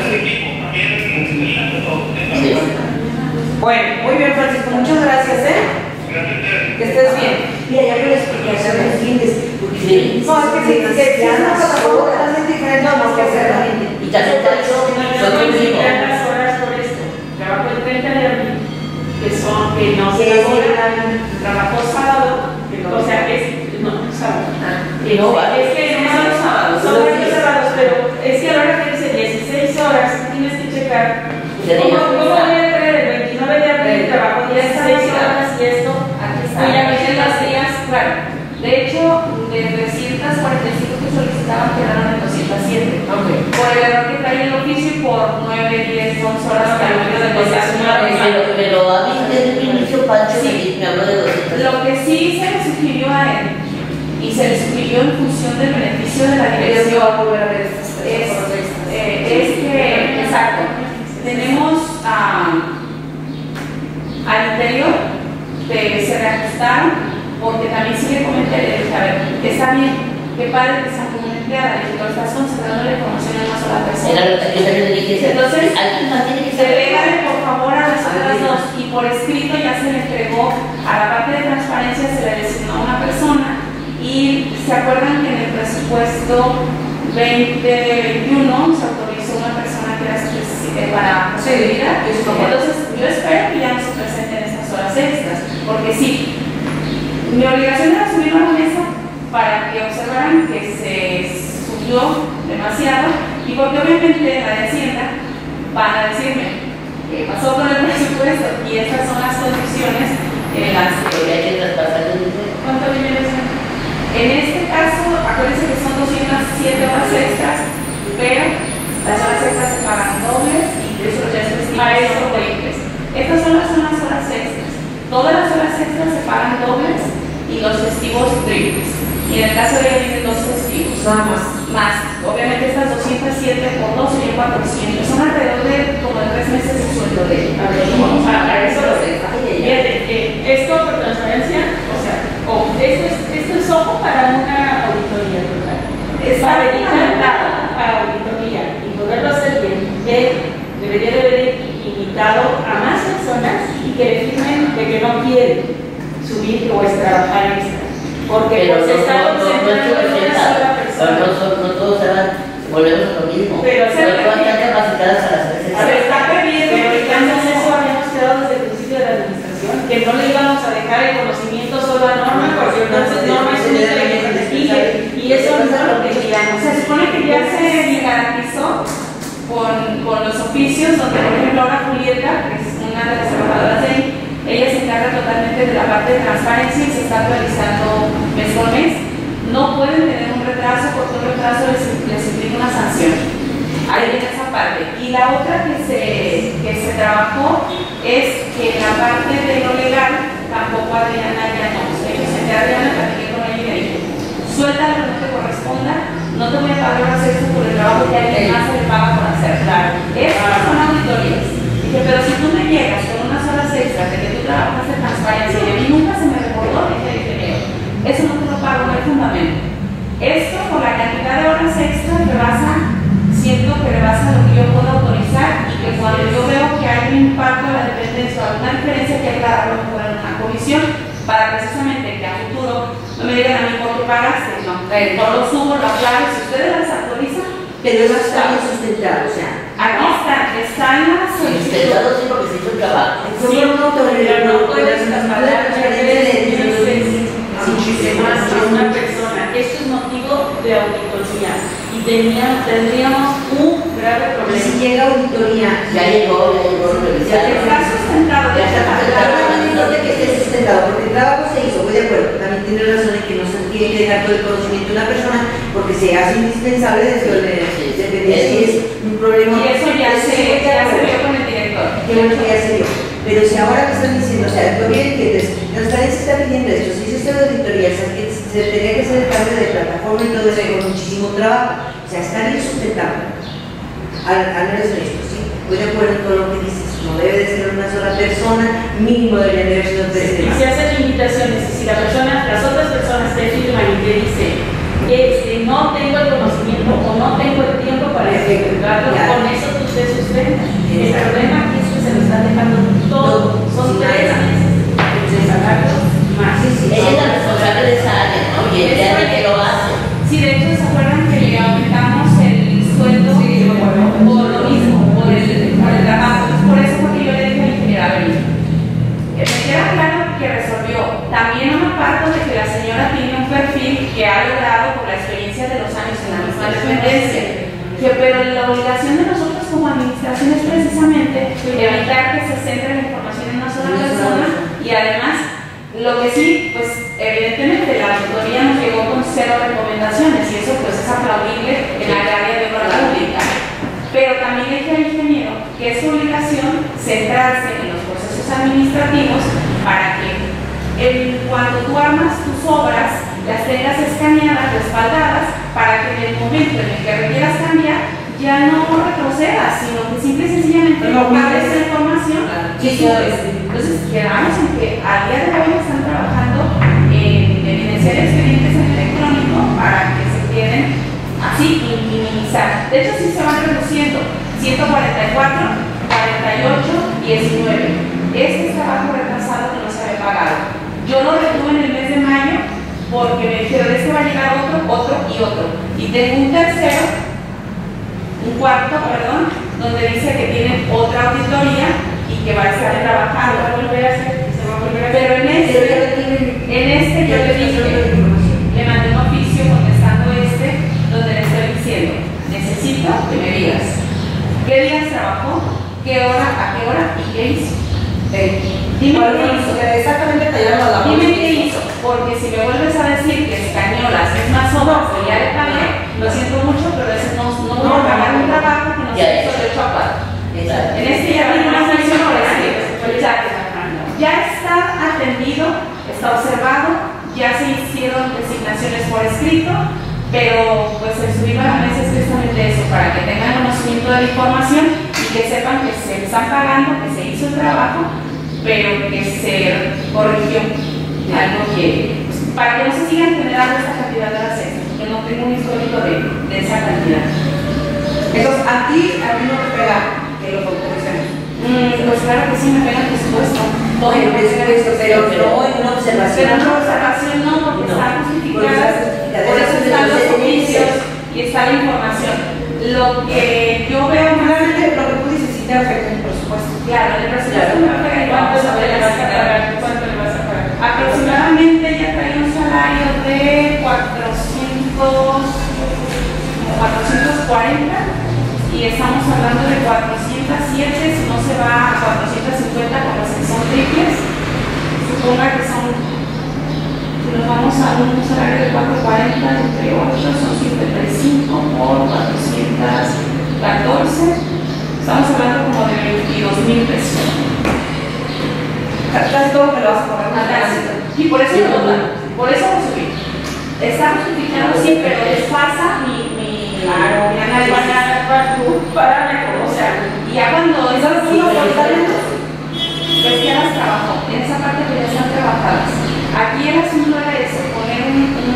Sí. Bueno, muy bien, Francisco. Muchas gracias, ¿eh? Que estés bien. Mira, ya con la explicación de fines, porque Sí. No, es que si, si, si es una plataforma totalmente diferente, vamos que hacerla. Y también Pancho fue conmigo. las horas por esto. Trabajó el treinta de abril, que son, que no se laboran, trabajó sábado, o sea, es, no, sábado. Y no va. Es que no son los sábados, son varios sábados, pero es que a la hora que dice dieciséis horas, tienes que checar. ¿Cómo, cómo voy a creer el veintinueve de abril trabajo dieciséis horas y esto? Voy a meter las días, claro. De hecho, de trescientas cuarenta y cinco que solicitaban quedaron en doscientas siete. Ok. Por el error que trae el oficio y por nueve, diez, once horas que al menos de negociación. Pero, pero a mí desde el inicio Pancho Sí. me, me habló de doscientos. Lo que sí se le sugirió a él, y se le sugirió en función del beneficio de la Yo dirección, voy a volver a ver estas es, cosas. eh, es que, exacto, tenemos ah, al interior que se reajustaron, porque también sí le comenté, le dije, a ver, está bien, qué padre que sea como una empleada, y pero estás concentrando la información en una sola persona. Era lo que yo también le dije. Entonces, alguien más tiene que saber. Delégale por favor a las otras dos, y por escrito ya se le entregó a la parte de transparencia, se le designó a una persona, y se acuerdan que en el presupuesto veinte veintiuno se autorizó una persona que era específica para seguridad. Sí, sí, Entonces, yo espero que ya no se presenten estas horas extras, porque sí, mi obligación era subirlo a la mesa para que observaran que se subió demasiado, y porque obviamente la de Hacienda van a decirme qué pasó con el presupuesto, y estas son las condiciones en las Porque que... hay que traspasar el dinero. ¿Cuánto dinero es? En este caso, acuérdense que son doscientas siete horas extras, pero las horas extras se pagan dobles y eso ya es estimado son veinte. Estas son las, son las horas extras. Todas las horas extras se pagan dobles y los festivos triples. Y en el caso de ella vienen dos festivos. Nada más. Más, obviamente estas doscientas siete por dos serían cuatrocientos. Son alrededor de como de tres meses de sueldo de ella. Vamos a para eso lo de. Fíjate, eh, esto por transparencia, o sea, o esto es, esto es ojo para una auditoría, ¿verdad? Es para dedicar para auditoría y poderlo Porque pero pues no, está no, no, no es concentrado en una representado. sola No, persona. no, son- no todos se van, volvemos a lo mismo. Pero, no todas están capacitadas para hacer ese A ver, está previendo, Pero porque antes eso habíamos quedado desde el principio de la administración, que no le íbamos a dejar el conocimiento solo a Norma, porque entonces Norma es única y es investigue, y eso no es lo que queríamos. Se supone que ya se garantizó con, con los oficios, donde por ejemplo ahora Julieta, que es una de las trabajadoras de ahí, ella se encarga totalmente de la parte de transparencia y se está actualizando mes por mes. No pueden tener un retraso, porque un retraso les, les implica una sanción. Ahí viene esa parte. Y la otra que se, que se trabajó es que en la parte de lo legal tampoco Adriana ya no. Yo senté a Adriana, platiqué con ella y me dijo, suelta lo que no te corresponda, no te voy a pagar horas extras por el trabajo que alguien más se le paga por hacer. Claro, estas son auditorías. Dije, pero si tú me llegas con unas horas extras de que tú trabajaste en transparencia y a mí nunca se me recordó, dije, ingeniero, eso no te lo pago, no hay fundamento. Esto, por la cantidad de horas extras, rebasa, siento que rebasa lo que yo puedo autorizar y que cuando yo veo que hay un impacto a la dependencia o alguna diferencia, hay que aclararlo mejor en una comisión para precisamente que a futuro no me digan a mí por qué pagaste, no, no lo subo, lo aclaro, si ustedes las autorizan, Pero eso está bien sustentado, o sea. aquí está, está en la solicitud. Sustentado sí porque se hizo el trabajo. Fue por una autoridad, Pero no no puedes puedes trasladar la transparencia de más a una persona. Esto es motivo de auditoría y teníamos, tendríamos un grave Y problema. si llega auditoría, Ya llegó, ya llegó lo revisaron. Está sustentado, Ya está la sustentado. verdad de que esté sustentado, porque el trabajo se hizo, voy de acuerdo, también tiene razón en que no se tiene que dejar todo el conocimiento de una persona porque se hace indispensable desde el dependencia y es un problema. y eso ya Eso se, sí, voy de ya se acuerdo. vio con el director. Qué bueno que ya se dio. Pero si ahora me están diciendo, o sea, lo bien entiendes, Transparencia está pidiendo esto, si se hizo la auditoría, o sea, que se tenía que hacer el cambio de plataforma y todo eso con muchísimo trabajo, o sea, está bien sustentable. Al, al menos en esto, sí, voy de acuerdo con lo que dices, no debe de ser una sola persona, mínimo deberían de haber sido tres Y demás. se hacen limitaciones, y si la persona, las otras personas te firman y te dicen, este, no tengo el conocimiento o no tengo el tiempo para ejecutarlo, Claro. con eso tú te sustentas. El Exacto. problema aquí es que se lo están dejando todo, son Sí, tres nada. meses de sacarlo más. Sí, sí. Ella es la responsable de esa área, ¿no? Y ella es la que lo hace. Sí, de hecho, ¿se acuerdan que le aumentamos el sueldo por lo mismo, por el, por el trabajo? Entonces, por eso fue que yo le dije al ingeniero, a ver, que me queda claro que resolvió. También no me aparto de que la señora tiene un perfil que ha logrado por la experiencia de los años en la misma dependencia. Que, pero la obligación de nosotros como administración es precisamente evitar que se centre la información en una sola persona y además, lo que sí, pues evidentemente la auditoría nos llegó con cero recomendaciones y eso pues es aplaudible en la área de obra pública. Pero también le dije al ingeniero que es su obligación centrarse en los procesos administrativos para que el- cuando tú armas tus obras las tengas escaneadas, respaldadas, para que en el momento en el que requieras cambiar ya no retrocedas, sino que simple y sencillamente No, pares no. esa información y subes. Entonces, quedamos en que a día de hoy están trabajando en evidenciar expedientes en electrónico para que se queden así y minimizar. De hecho, sí se van reduciendo. ciento cuarenta y cuatro, cuarenta y ocho, diecinueve. Este es trabajo retrasado que no se había pagado. Yo lo retuve en el mes de mayo porque me dijeron, este va a llegar otro, otro y otro. Y tengo un tercero, un cuarto, perdón, donde dice que tienen otra auditoría y que va a estar trabajando. Se va a volver a hacer, se va a volver a hacer. Pero en Pero ya este, lo tienen. en este yo le dije, le mandé un oficio contestando este, donde le estoy diciendo, necesito que me digas qué días trabajó, qué hora, a qué hora y qué hizo. Eh, Dime ¿cuál qué fue? hizo. Exactamente tallamos la labor. Dime qué hizo, porque si me vuelves a decir que escañolas es más obras que ya le pagué, lo siento mucho, pero ese no, no voy a pagar un trabajo que no se Ya hizo de ocho a cuatro. Exacto. En este ya tiene una sanción por escrito. Ya, ya está atendido, está observado, ya se hicieron designaciones por escrito, pero pues el subirlo a la mesa es precisamente eso, para que tengan conocimiento de la información y que sepan que se están pagando, que se hizo el trabajo, pero que se corrigió algo que, pues, para que no se sigan generando esta cantidad de horas extras, porque no tengo un histórico de, de esa cantidad. Entonces, a ti, a mí no te pega que los autoricemos. Mm, pues claro que sí me pega el presupuesto. Todo El me pega el presupuesto, pero no en una Pero observación. no observación no, porque están Por justificadas, eso está por eso están los justificada. oficios y está la información. Lo que yo veo más, Realmente lo que tú dices sí te afecta el presupuesto. claro, el presupuesto me va a pegar y ¿Cuánto vamos a ver le la vas a cifra. pagar? ¿Cuánto le vas a pagar? Aproximadamente ella trae un salario de cuatrocientos, como cuatrocientos cuarenta y estamos hablando de cuatrocientos siete, si no se va a cuatrocientos cincuenta con las que son triples, suponga que son, si nos vamos a un salario de cuatrocientos cuarenta entre ocho son cincuenta y cinco por cuatrocientos catorce, estamos hablando como de veintidós mil pesos. Casi todo me lo vas a poner una Y por eso lo votan, por eso lo subí. Está justificado, sí, pero desfasa mi, mi, Claro, mi ya análisis. para, para tu parámetro, O sea, y ya cuando es ¿Sabes así, unos portaletos? pues ya las trabajó, en esa parte pues ya están trabajadas. Aquí el asunto era eso, poner un, un,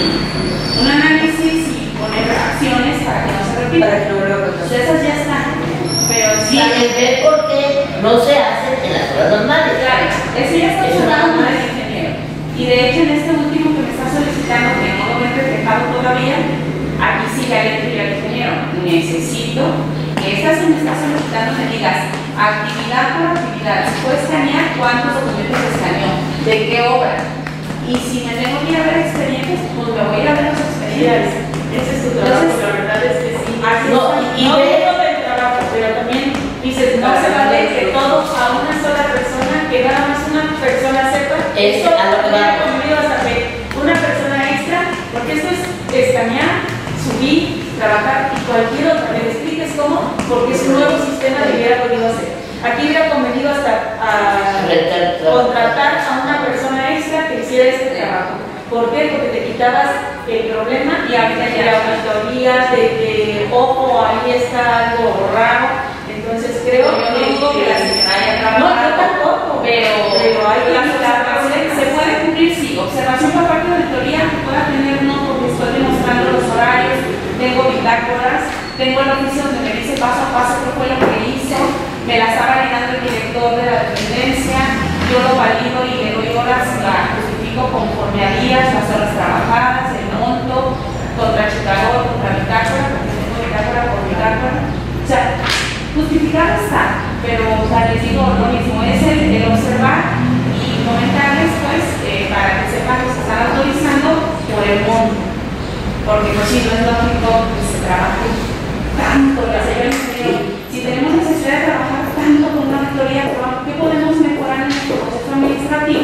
un análisis y poner acciones para que no se repita. Para que no vuelva a Pues pasar. esas ya están, pero Sí, el ver por qué no se hacen en las horas normales. claro, eso ya está Eso sonado nada con más. el ingeniero. Y de hecho en este último que me está solicitando, que no lo he reflejado todavía, aquí sí ya le escribí al ingeniero, necesito que esta se me está solicitando me digas actividad por actividad, si puedes escanear cuántos documentos escaneó, de qué obra. Y si me tengo que ir a ver expedientes, pues me voy a ir a ver los expedientes. Ese es tu trabajo, Entonces, la verdad es que sí. así No, está. y no ve- todo el trabajo, pero también dices, no Para se vale saber que esto. todo a una sola persona, que nada más una persona sepa. Es Esto a lo que hubiera vamos. convenido hasta que una persona extra, porque esto es escanear, subir, trabajar y cualquier otra, me expliques cómo, porque es un nuevo sistema que hubiera podido hacer. Aquí hubiera convenido hasta a Rentar trabajo. contratar a una persona extra que hiciera este trabajo. ¿Por qué? Porque te quitabas el problema y ahorita ya la auditoría de que, ojo, ahí está algo raro. Entonces creo Yo no que, dudo que la señora haya no, trabajado. yo tampoco, Pero, pero hay que la observación observar. se puede cumplir, sí. Observación por parte de auditoría que pueda tener uno porque estoy demostrando los horarios, tengo bitácoras, tengo el oficio donde me dice paso a paso qué fue lo que hizo, me la está validando el director de la dependencia, yo lo valido y le doy horas, la justifico conforme a días, las horas trabajadas, el monto, contra chutador, contra bitácora, porque tengo bitácora por bitácora. O sea, justificado está, pero o sea, les digo lo mismo, es el, el observar y comentarles pues eh, para que sepan que se están autorizando por el monto, porque pues si no es lógico que se trabaje tanto, la señora ingeniero, si tenemos necesidad de trabajar tanto con una auditoría, ¿qué podemos mejorar en nuestro proceso administrativo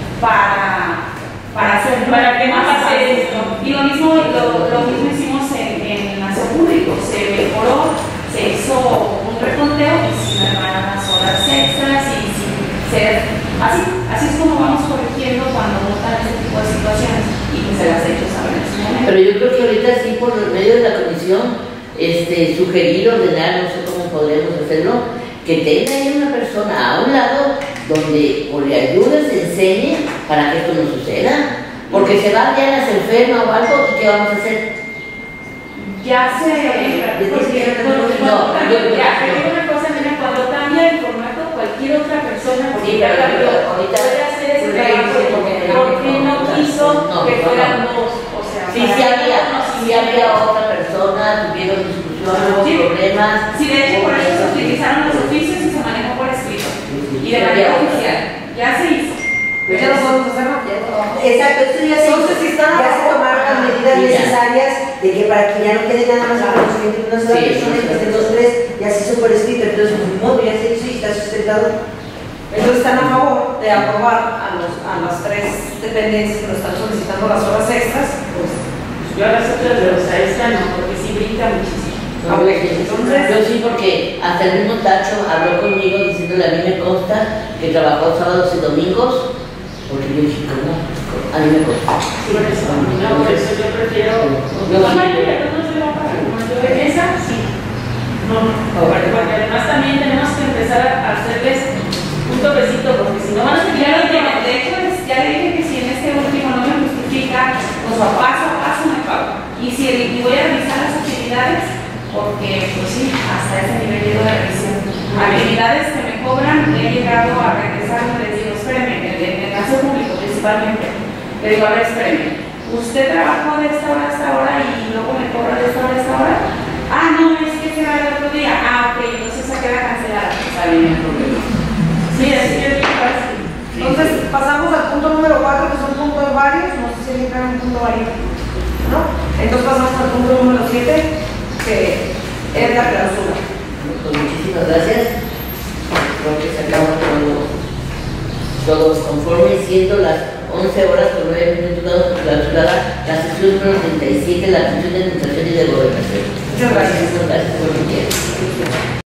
para, para hacer Para que no más pase fácil? esto. Y lo mismo, lo, lo mismo hicimos en, en aseo público, se mejoró, se hizo un reconteo y sin mermar las horas extras y sin ser así, así es como vamos corrigiendo cuando notan este tipo de situaciones y que se las he hecho saber en ese momento. Pero yo creo que ahorita sí, por medio de la comisión, este, sugerir, ordenar, no sé cómo podríamos hacerlo, que tenga ahí una persona a un lado donde o le ayude, se enseñe para que esto no suceda. Porque se va ya las enferma o algo, ¿y qué vamos a hacer? Ya se... Porque- cuando- no, cuando yo- cambia- Ya, te digo una cosa, mira, cuando cambia el formato, cualquier otra persona Sí, pero cambió, ahorita- puede hacer ese porque trabajo dice porque que- ¿por qué no no, quiso no, que no, fueran no. dos? O sea, Sí, para sí que había, todos sí había otra persona, tuvieron discusiones, hubo Sí. problemas. Sí, de hecho, por eso se eso utilizaron los oficios y se manejó por escrito. Y de Sí, manera había- oficial. Ya se hizo. Pero ya lo podemos hacer, ¿no? Ya lo trabajamos. Exacto, esto ya se, Entonces, si están ya se abajo, tomaron las ajá, medidas sí, ya. necesarias de que para que ya no quede nada más el conocimiento de una sola Sí, persona y que sí. estén los tres, ya se hizo por escrito, entonces un modo ya se hizo y está sustentado. Entonces están a favor de aprobar a, los, a las tres dependencias que nos están solicitando las horas extras. Pues, yo a las otras de los a esta no, porque sí brinca muchísimo. No, Ok, sí, entonces- yo sí, porque hasta el mismo Tacho habló conmigo diciéndole a mí me consta que trabajó sábados y domingos, porque yo dije, ¿cómo? A mí me consta. Por eso, no, por eso yo prefiero. Yo No, sí. no, no se va a pagar. En esa, sí. No, no, porque porque además también tenemos que empezar a hacerles un toquecito, porque si no van a seguir Ya lo ahí, tiene. De hecho, es- ya le dije que si en este último no me justifica, pues a paso a paso me pago. Y si y voy a revisar las actividades, porque pues sí, hasta ese nivel llego de revisión. Actividades que me cobran, he llegado a regresar y les digo, espérenme, en el, en el caso público principalmente, Le digo, a ver, espéreme, ¿usted trabajó de esta hora a esta hora y luego me cobra de esta hora a esta hora? Ah, no, es que se va el otro día. Ah, ok, entonces esa queda cancelada. Está bien el problema. Sí, así es bien fácil. Entonces pasamos al punto número cuatro, que son puntos varios, no sé si alguien trae un punto vario, ¿no? Entonces pasamos al punto número siete, que es la clausura. Pues muchísimas gracias. Creo que sacamos todo, todos conforme, siendo las once horas con nueve minutos clausurada la sesión número treinta y siete, la sesión de administración y de gobernación. Muchas gracias. Muchas gracias por su tiempo.